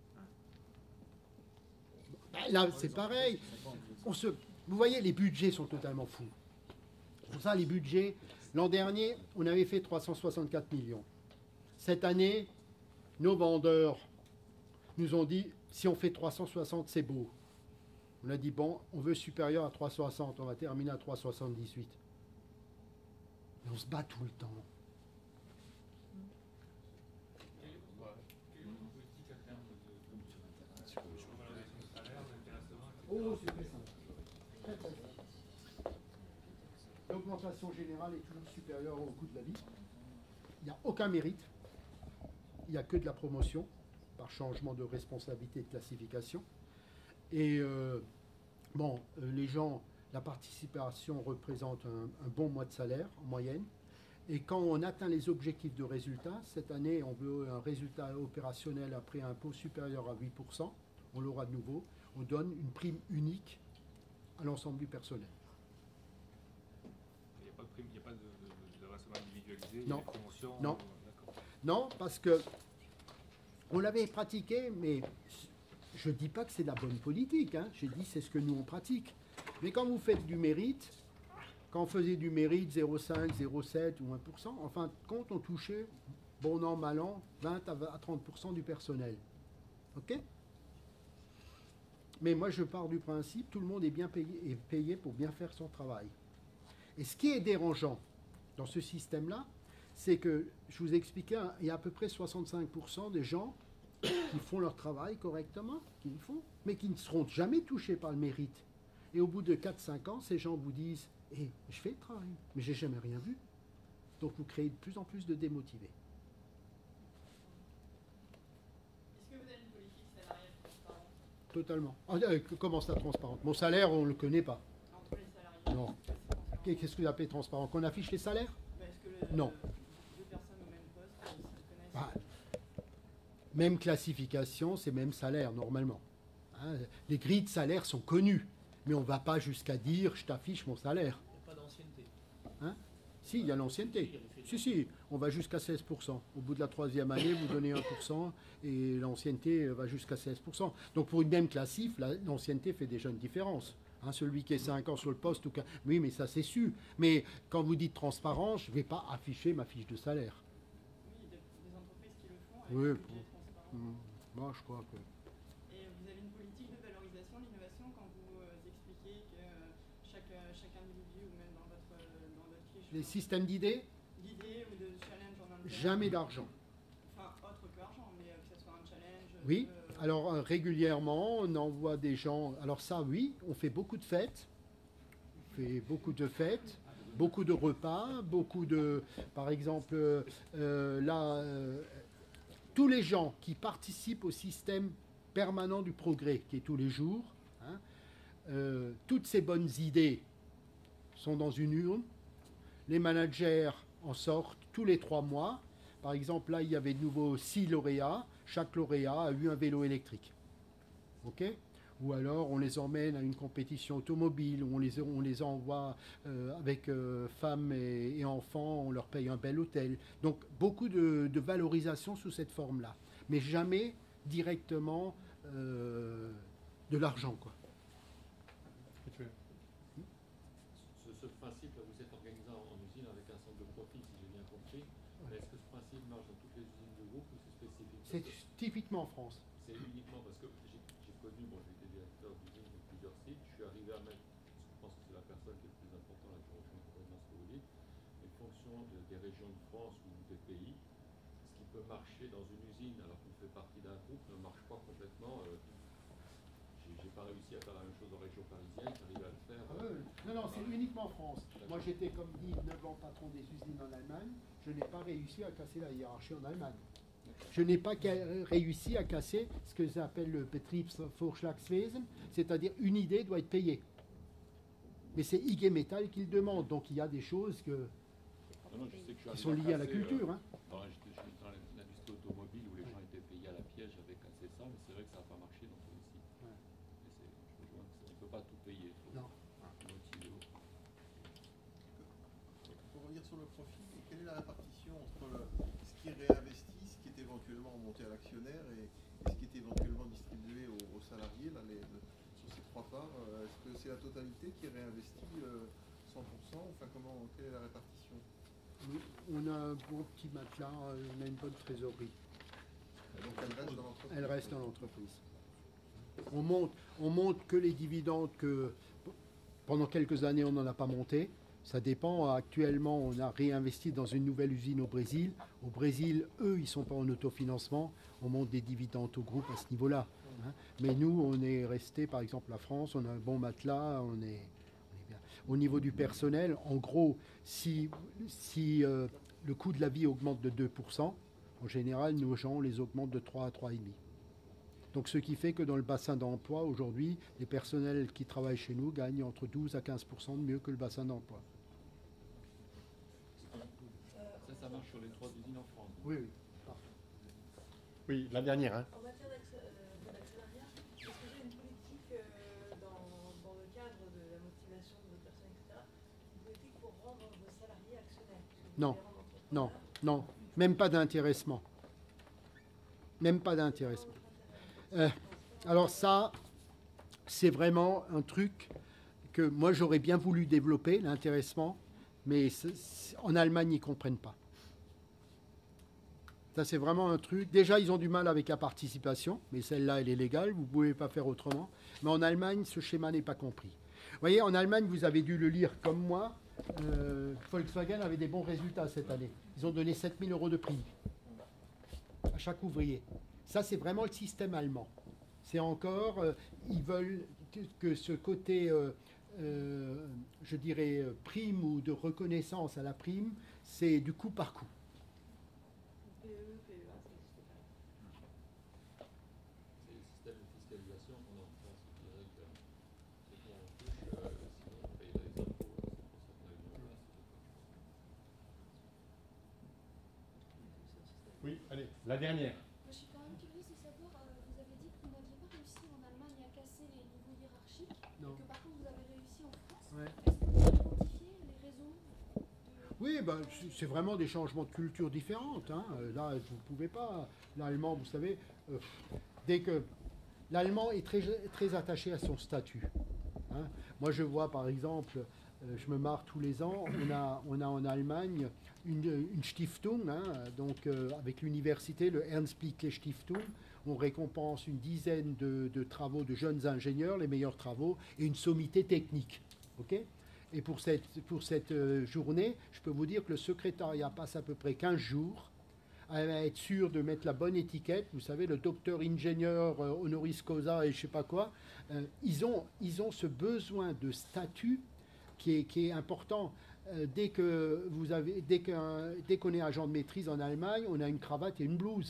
Ben là, c'est pareil. On se... Vous voyez, les budgets sont totalement fous. Pour ça, les budgets, l'an dernier, on avait fait trois cent soixante-quatre millions. Cette année, nos vendeurs nous ont dit, si on fait trois cent soixante, c'est beau. On a dit, bon, on veut supérieur à trois cent soixante, on va terminer à trois cent soixante-dix-huit. Mais on se bat tout le temps. Oh, c'est très simple. Très, très simple. L'augmentation générale est toujours supérieure au coût de la vie. Il n'y a aucun mérite. Il n'y a que de la promotion par changement de responsabilité et de classification. Et euh, bon, euh, les gens, la participation représente un, un bon mois de salaire en moyenne. Et quand on atteint les objectifs de résultat, cette année, on veut un résultat opérationnel après impôt supérieur à huit pour cent, on l'aura de nouveau, on donne une prime unique à l'ensemble du personnel. Il n'y a pas de prime, il n'y a pas de, de, de versement individualisé, Non. de promotion. Non. Euh, Non, parce que on l'avait pratiqué, mais je ne dis pas que c'est la bonne politique, hein. J'ai dit c'est ce que nous on pratique. Mais quand vous faites du mérite, quand on faisait du mérite zéro virgule cinq, zéro virgule sept ou un pour cent, en fin de compte, on touchait, bon an, mal an, vingt à trente pour cent du personnel. OK? Mais moi, je pars du principe, tout le monde est bien payé, est payé pour bien faire son travail. Et ce qui est dérangeant dans ce système-là, c'est que, je vous ai expliqué, il y a à peu près soixante-cinq pour cent des gens qui font leur travail correctement, qui le font, mais qui ne seront jamais touchés par le mérite. Et au bout de quatre cinq ans, ces gens vous disent « Eh, je fais le travail, mais j'ai jamais rien vu. » Donc vous créez de plus en plus de démotivés. Est-ce que vous avez une politique salariale transparente? Totalement. Ah, euh, comment ça, transparente? Mon salaire, on ne le connaît pas. Entre les salariés? Non. Qu'est-ce que vous appelez transparent? Qu'on affiche les salaires? Bah, est-ce que le, Non. deux personnes au même poste, elles se connaissent? Ah, même classification, c'est même salaire, normalement. Hein, les grilles de salaire sont connues, mais on ne va pas jusqu'à dire « je t'affiche mon salaire Il n'y a pas d'ancienneté. ». Hein? Si, il y a l'ancienneté. Si, si, on va jusqu'à seize pour cent. Au bout de la troisième année, vous donnez un pour cent et l'ancienneté va jusqu'à seize pour cent. Donc pour une même classif, l'ancienneté fait déjà une différence. Hein, celui qui est cinq ans sur le poste, ou qu'un- oui, mais ça c'est su. Mais quand vous dites transparence, je ne vais pas afficher ma fiche de salaire. Oui, des, des entreprises qui le font avec Oui, un pour- budget transparent. Hum, moi je crois que... Et vous avez une politique de valorisation, l'innovation, quand vous euh, expliquez que euh, chaque, euh, chaque individu, ou même dans votre, euh, dans votre fiche, Les systèmes d'idées, d'idées ou de challenge en interne? jamais d'argent. Enfin, autre que argent, mais euh, que ce soit un challenge. Oui, euh, alors euh, régulièrement, on envoie des gens... Alors ça, oui, on fait beaucoup de fêtes. On fait beaucoup de fêtes, beaucoup de repas, beaucoup de... Par exemple, euh, euh, là, euh, tous les gens qui participent au système permanent du progrès, qui est tous les jours, hein, euh, toutes ces bonnes idées sont dans une urne. Les managers en sortent tous les trois mois. Par exemple, là, il y avait de nouveau six lauréats. Chaque lauréat a eu un vélo électrique. OK? Ou alors, on les emmène à une compétition automobile, où on les, on les envoie euh, avec euh, femmes et, et enfants, on leur paye un bel hôtel. Donc, beaucoup de, de valorisation sous cette forme-là. Mais jamais directement euh, de l'argent, quoi. Ce, ce principe-là, vous êtes organisé en, en usine avec un centre de profit, si j'ai bien compris. Mais est-ce que ce principe marche dans toutes les usines du groupe ou c'est spécifique? C'est typiquement en France. C'est uniquement parce que j'ai j'ai connu, bon, j'ai été directeur d'usine de plusieurs sites, je suis arrivé à mettre, je pense que c'est la personne qui est le plus important là, je rejoins complètement ce que vous dites, en fonction de- des régions de France ou des pays, ce qui peut marcher dans une usine alors qu'on fait partie d'un groupe ne marche pas complètement. Euh, j'ai j'ai pas réussi à faire la même chose en région parisienne, j'arrive à le faire. Ah euh, ouais, non, non, c'est uniquement en France. Moi, j'étais, comme dit, neuf ans patron des usines en Allemagne. Je n'ai pas réussi à casser la hiérarchie en Allemagne. Je n'ai pas ca- réussi à casser ce que j'appelle le Betriebsvorschlagswesen, c'est-à-dire une idée doit être payée. Mais c'est I G Metall qui le demande, donc il y a des choses que, Non, non, je sais que je suis qui arrivé sont liées à la casser, culture. euh, Hein. dans la- J'étais j'étais dans l'industrie automobile où les gens étaient payés à la pièce, j'avais cassé ça, mais c'est vrai que ça n'a pas marché dans tous les sites. Ouais. Et c'est- je rejoins que ça- on ne peut pas tout payer. il faut Non. motiver. Pour revenir sur le profit, quelle est la répartition entre le, ce qui est réinvesti, ce qui est éventuellement monté à l'actionnaire et, et ce qui est éventuellement distribué aux, aux salariés là, les, le, sur ces trois parts? euh, Est-ce que c'est la totalité qui est réinvestie euh, cent pour cent? Enfin, comment, quelle est la répartition? On a un bon petit matelas, on a une bonne trésorerie. Donc elle reste dans l'entreprise. Elle reste dans l'entreprise. On monte, on monte que les dividendes que pendant quelques années on n'en a pas monté. Ça dépend. Actuellement, on a réinvesti dans une nouvelle usine au Brésil. Au Brésil, eux, ils ne sont pas en autofinancement. On monte des dividendes au groupe à ce niveau-là. Hein. Mais nous, on est resté, par exemple, la France, on a un bon matelas, on est, on est bien. Au niveau du personnel, en gros, si, si euh, le coût de la vie augmente de deux pour cent, en général, nos gens, on les augmente de trois à trois virgule cinq. Donc, ce qui fait que dans le bassin d'emploi, aujourd'hui, les personnels qui travaillent chez nous gagnent entre douze à quinze pour cent de mieux que le bassin d'emploi. Ça, ça marche sur les trois usines en France. Oui, oui. Oui, la dernière. Hein. En matière d'actionnariat, est-ce que j'ai une politique euh, dans, dans le cadre de la motivation de votre personne, et cetera, une politique pour rendre vos salariés actionnaires? Non, non, non, même pas d'intéressement. Même pas d'intéressement. Euh, alors ça, c'est vraiment un truc que moi j'aurais bien voulu développer, l'intéressement, mais c'est, c'est, en Allemagne, ils ne comprennent pas. Ça, c'est vraiment un truc. Déjà, ils ont du mal avec la participation, mais celle-là, elle est légale, vous ne pouvez pas faire autrement. Mais en Allemagne, ce schéma n'est pas compris. Vous voyez, en Allemagne, vous avez dû le lire comme moi, euh, Volkswagen avait des bons résultats cette année. Ils ont donné sept mille euros de prime à chaque ouvrier. Ça, c'est vraiment le système allemand. C'est encore, euh, ils veulent que, que ce côté, euh, euh, je dirais, euh, prime ou de reconnaissance à la prime, c'est du coup par coup. C'est le système de fiscalisation qu'on a en France qui dirait que ce qu'on touche, euh, sinon on paye les impôts. C'est pour ça qu'on a eu en place. Oui, allez, la dernière. Je suis quand même curieuse de savoir, euh, vous avez dit que vous n'aviez pas réussi en Allemagne à casser les niveaux hiérarchiques, Non. et que par contre vous avez réussi en France. Ouais. Est-ce que vous pouvez identifier les raisons de... Oui, ben, c'est vraiment des changements de culture différentes. Hein. Là, vous ne pouvez pas. L'allemand, vous savez, euh, dès que l'allemand est très, très attaché à son statut. Hein. Moi, je vois par exemple, euh, je me marre tous les ans, on a, on a en Allemagne une, une Stiftung, hein, donc euh, avec l'université, le Ernst-Blickle Stiftung, on récompense une dizaine de, de travaux de jeunes ingénieurs, les meilleurs travaux, et une sommité technique. Ok ? Et pour cette, pour cette euh, journée, je peux vous dire que le secrétariat passe à peu près quinze jours à être sûr de mettre la bonne étiquette. Vous savez, le docteur ingénieur euh, honoris causa et je ne sais pas quoi. Euh, ils, ont, ils ont ce besoin de statut qui est, qui est important. Euh, dès que vous avez, dès qu'un, dès qu'on est agent de maîtrise en Allemagne, on a une cravate et une blouse.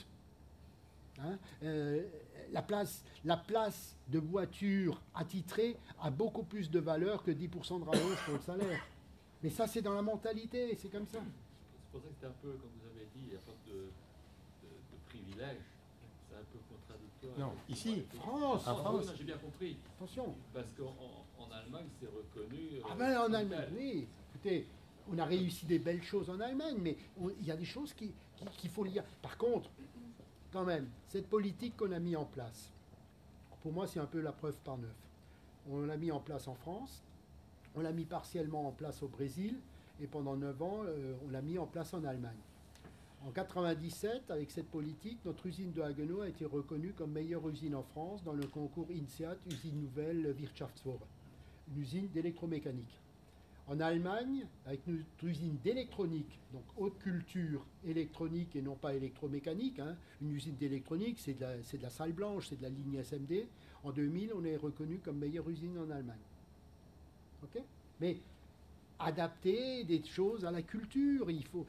Hein, euh, la, place, la place de voiture attitrée a beaucoup plus de valeur que dix pour cent de rallonge sur le salaire. Mais ça, c'est dans la mentalité, c'est comme ça. C'est pour ça que c'était un peu, comme vous avez dit, il n'y a pas de, de, de privilège. C'est un peu contradictoire. Non, avec ici, avec- France, Ah, en France. oui, non, j'ai bien compris. Attention. Parce qu'en en, en Allemagne, c'est reconnu. euh, Ah ben en comme Allemagne, tel. oui. Écoutez, on a réussi des belles choses en Allemagne, mais on- il y a des choses qui, qui- qu'il faut lire. Par contre, quand même, cette politique qu'on a mis en place, pour moi, c'est un peu la preuve par neuf. On l'a mis en place en France, on l'a mis partiellement en place au Brésil, et pendant neuf ans, euh, on l'a mis en place en Allemagne. En quatre-vingt-dix-sept, avec cette politique, notre usine de Haguenau a été reconnue comme meilleure usine en France dans le concours INSEAD, usine nouvelle Wirtschaftsforum, une usine d'électromécanique. En Allemagne, avec notre usine d'électronique, donc haute culture électronique et non pas électromécanique, hein, une usine d'électronique, c'est de, la, c'est de la salle blanche, c'est de la ligne S M D. En deux mille, on est reconnu comme meilleure usine en Allemagne. Ok ? Mais adapter des choses à la culture, il faut...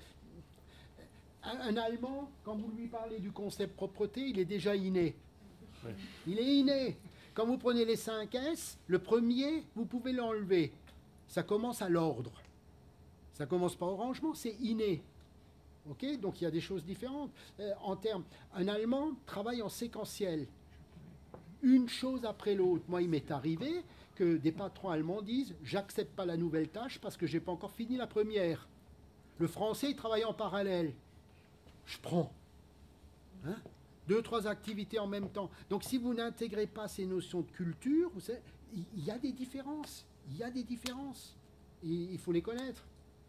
Un, un Allemand, quand vous lui parlez du concept propreté, il est déjà inné. Ouais. Il est inné. Quand vous prenez les cinq S, le premier, vous pouvez l'enlever. Ça commence à l'ordre. Ça commence pas au rangement, c'est inné. Ok ? Donc il y a des choses différentes. Euh, en termes, un Allemand travaille en séquentiel. Une chose après l'autre. Moi, il m'est arrivé que des patrons allemands disent « J'accepte pas la nouvelle tâche parce que j'ai pas encore fini la première. » Le français, il travaille en parallèle. Je prends. Hein? Deux, trois activités en même temps. Donc si vous n'intégrez pas ces notions de culture, vous savez, il y a des différences. Il y a des différences. Et il faut les connaître.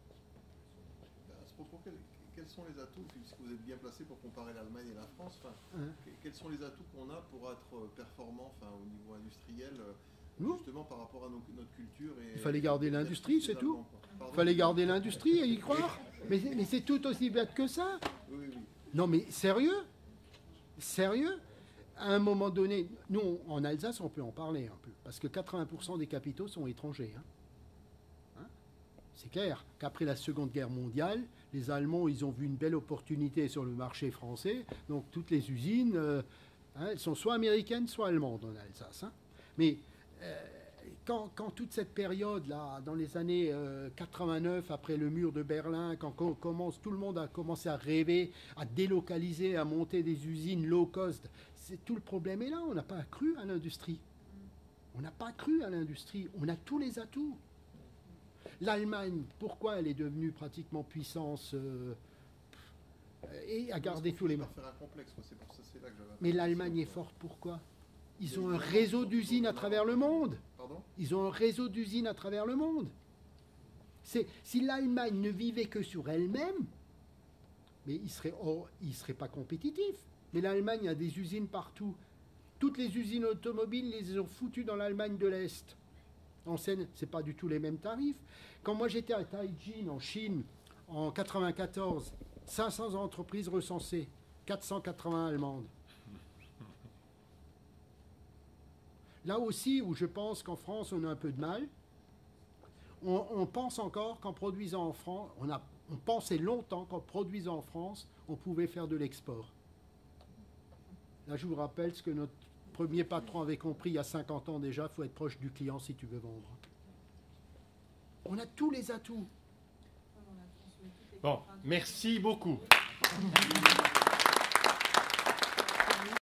À ce propos, quels, quels sont les atouts, puisque vous êtes bien placé pour comparer l'Allemagne et la France, enfin, Hein? quels sont les atouts qu'on a pour être performant, enfin, au niveau industriel, Nous justement par rapport à nos, notre culture et, Il fallait garder l'industrie, c'est tout. Pardon. Il fallait garder l'industrie et y croire. Mais, mais c'est tout aussi bête que ça. Oui, oui. Non mais sérieux? Sérieux? À un moment donné, nous, en Alsace, on peut en parler un peu. Parce que quatre-vingts pour cent des capitaux sont étrangers. Hein. Hein? C'est clair qu'après la Seconde Guerre mondiale, les Allemands, ils ont vu une belle opportunité sur le marché français. Donc toutes les usines, euh, hein, elles sont soit américaines, soit allemandes en Alsace. Hein. Mais euh, quand, quand toute cette période-là, dans les années euh, quatre-vingt-neuf, après le mur de Berlin, quand on commence, tout le monde a commencé à rêver, à délocaliser, à monter des usines low cost, c'est, tout le problème est là. On n'a pas cru à l'industrie. On n'a pas cru à l'industrie. On a tous les atouts. L'Allemagne, pourquoi elle est devenue pratiquement puissance euh, et a gardé tous les mots. Faire un complexe, quoi. C'est pour ça, c'est là que j'avais- Mais l'Allemagne est forte, pourquoi? Ils ont un réseau d'usines à travers le monde. Pardon? Ils ont un réseau d'usines à travers le monde. C'est, si l'Allemagne ne vivait que sur elle-même, mais il serait, oh, il serait pas compétitif. Mais l'Allemagne a des usines partout. Toutes les usines automobiles, les ont foutues dans l'Allemagne de l'Est. En Seine, c'est pas du tout les mêmes tarifs. Quand moi j'étais à Taïjin, en Chine, en quatre-vingt-quatorze, cinq cents entreprises recensées, quatre cent quatre-vingts allemandes. Là aussi, où je pense qu'en France, on a un peu de mal, on, on pense encore qu'en produisant en France, on, a, on pensait longtemps qu'en produisant en France, on pouvait faire de l'export. Là, je vous rappelle ce que notre premier patron avait compris il y a cinquante ans déjà, il faut être proche du client si tu veux vendre. On a tous les atouts. Bon, merci beaucoup.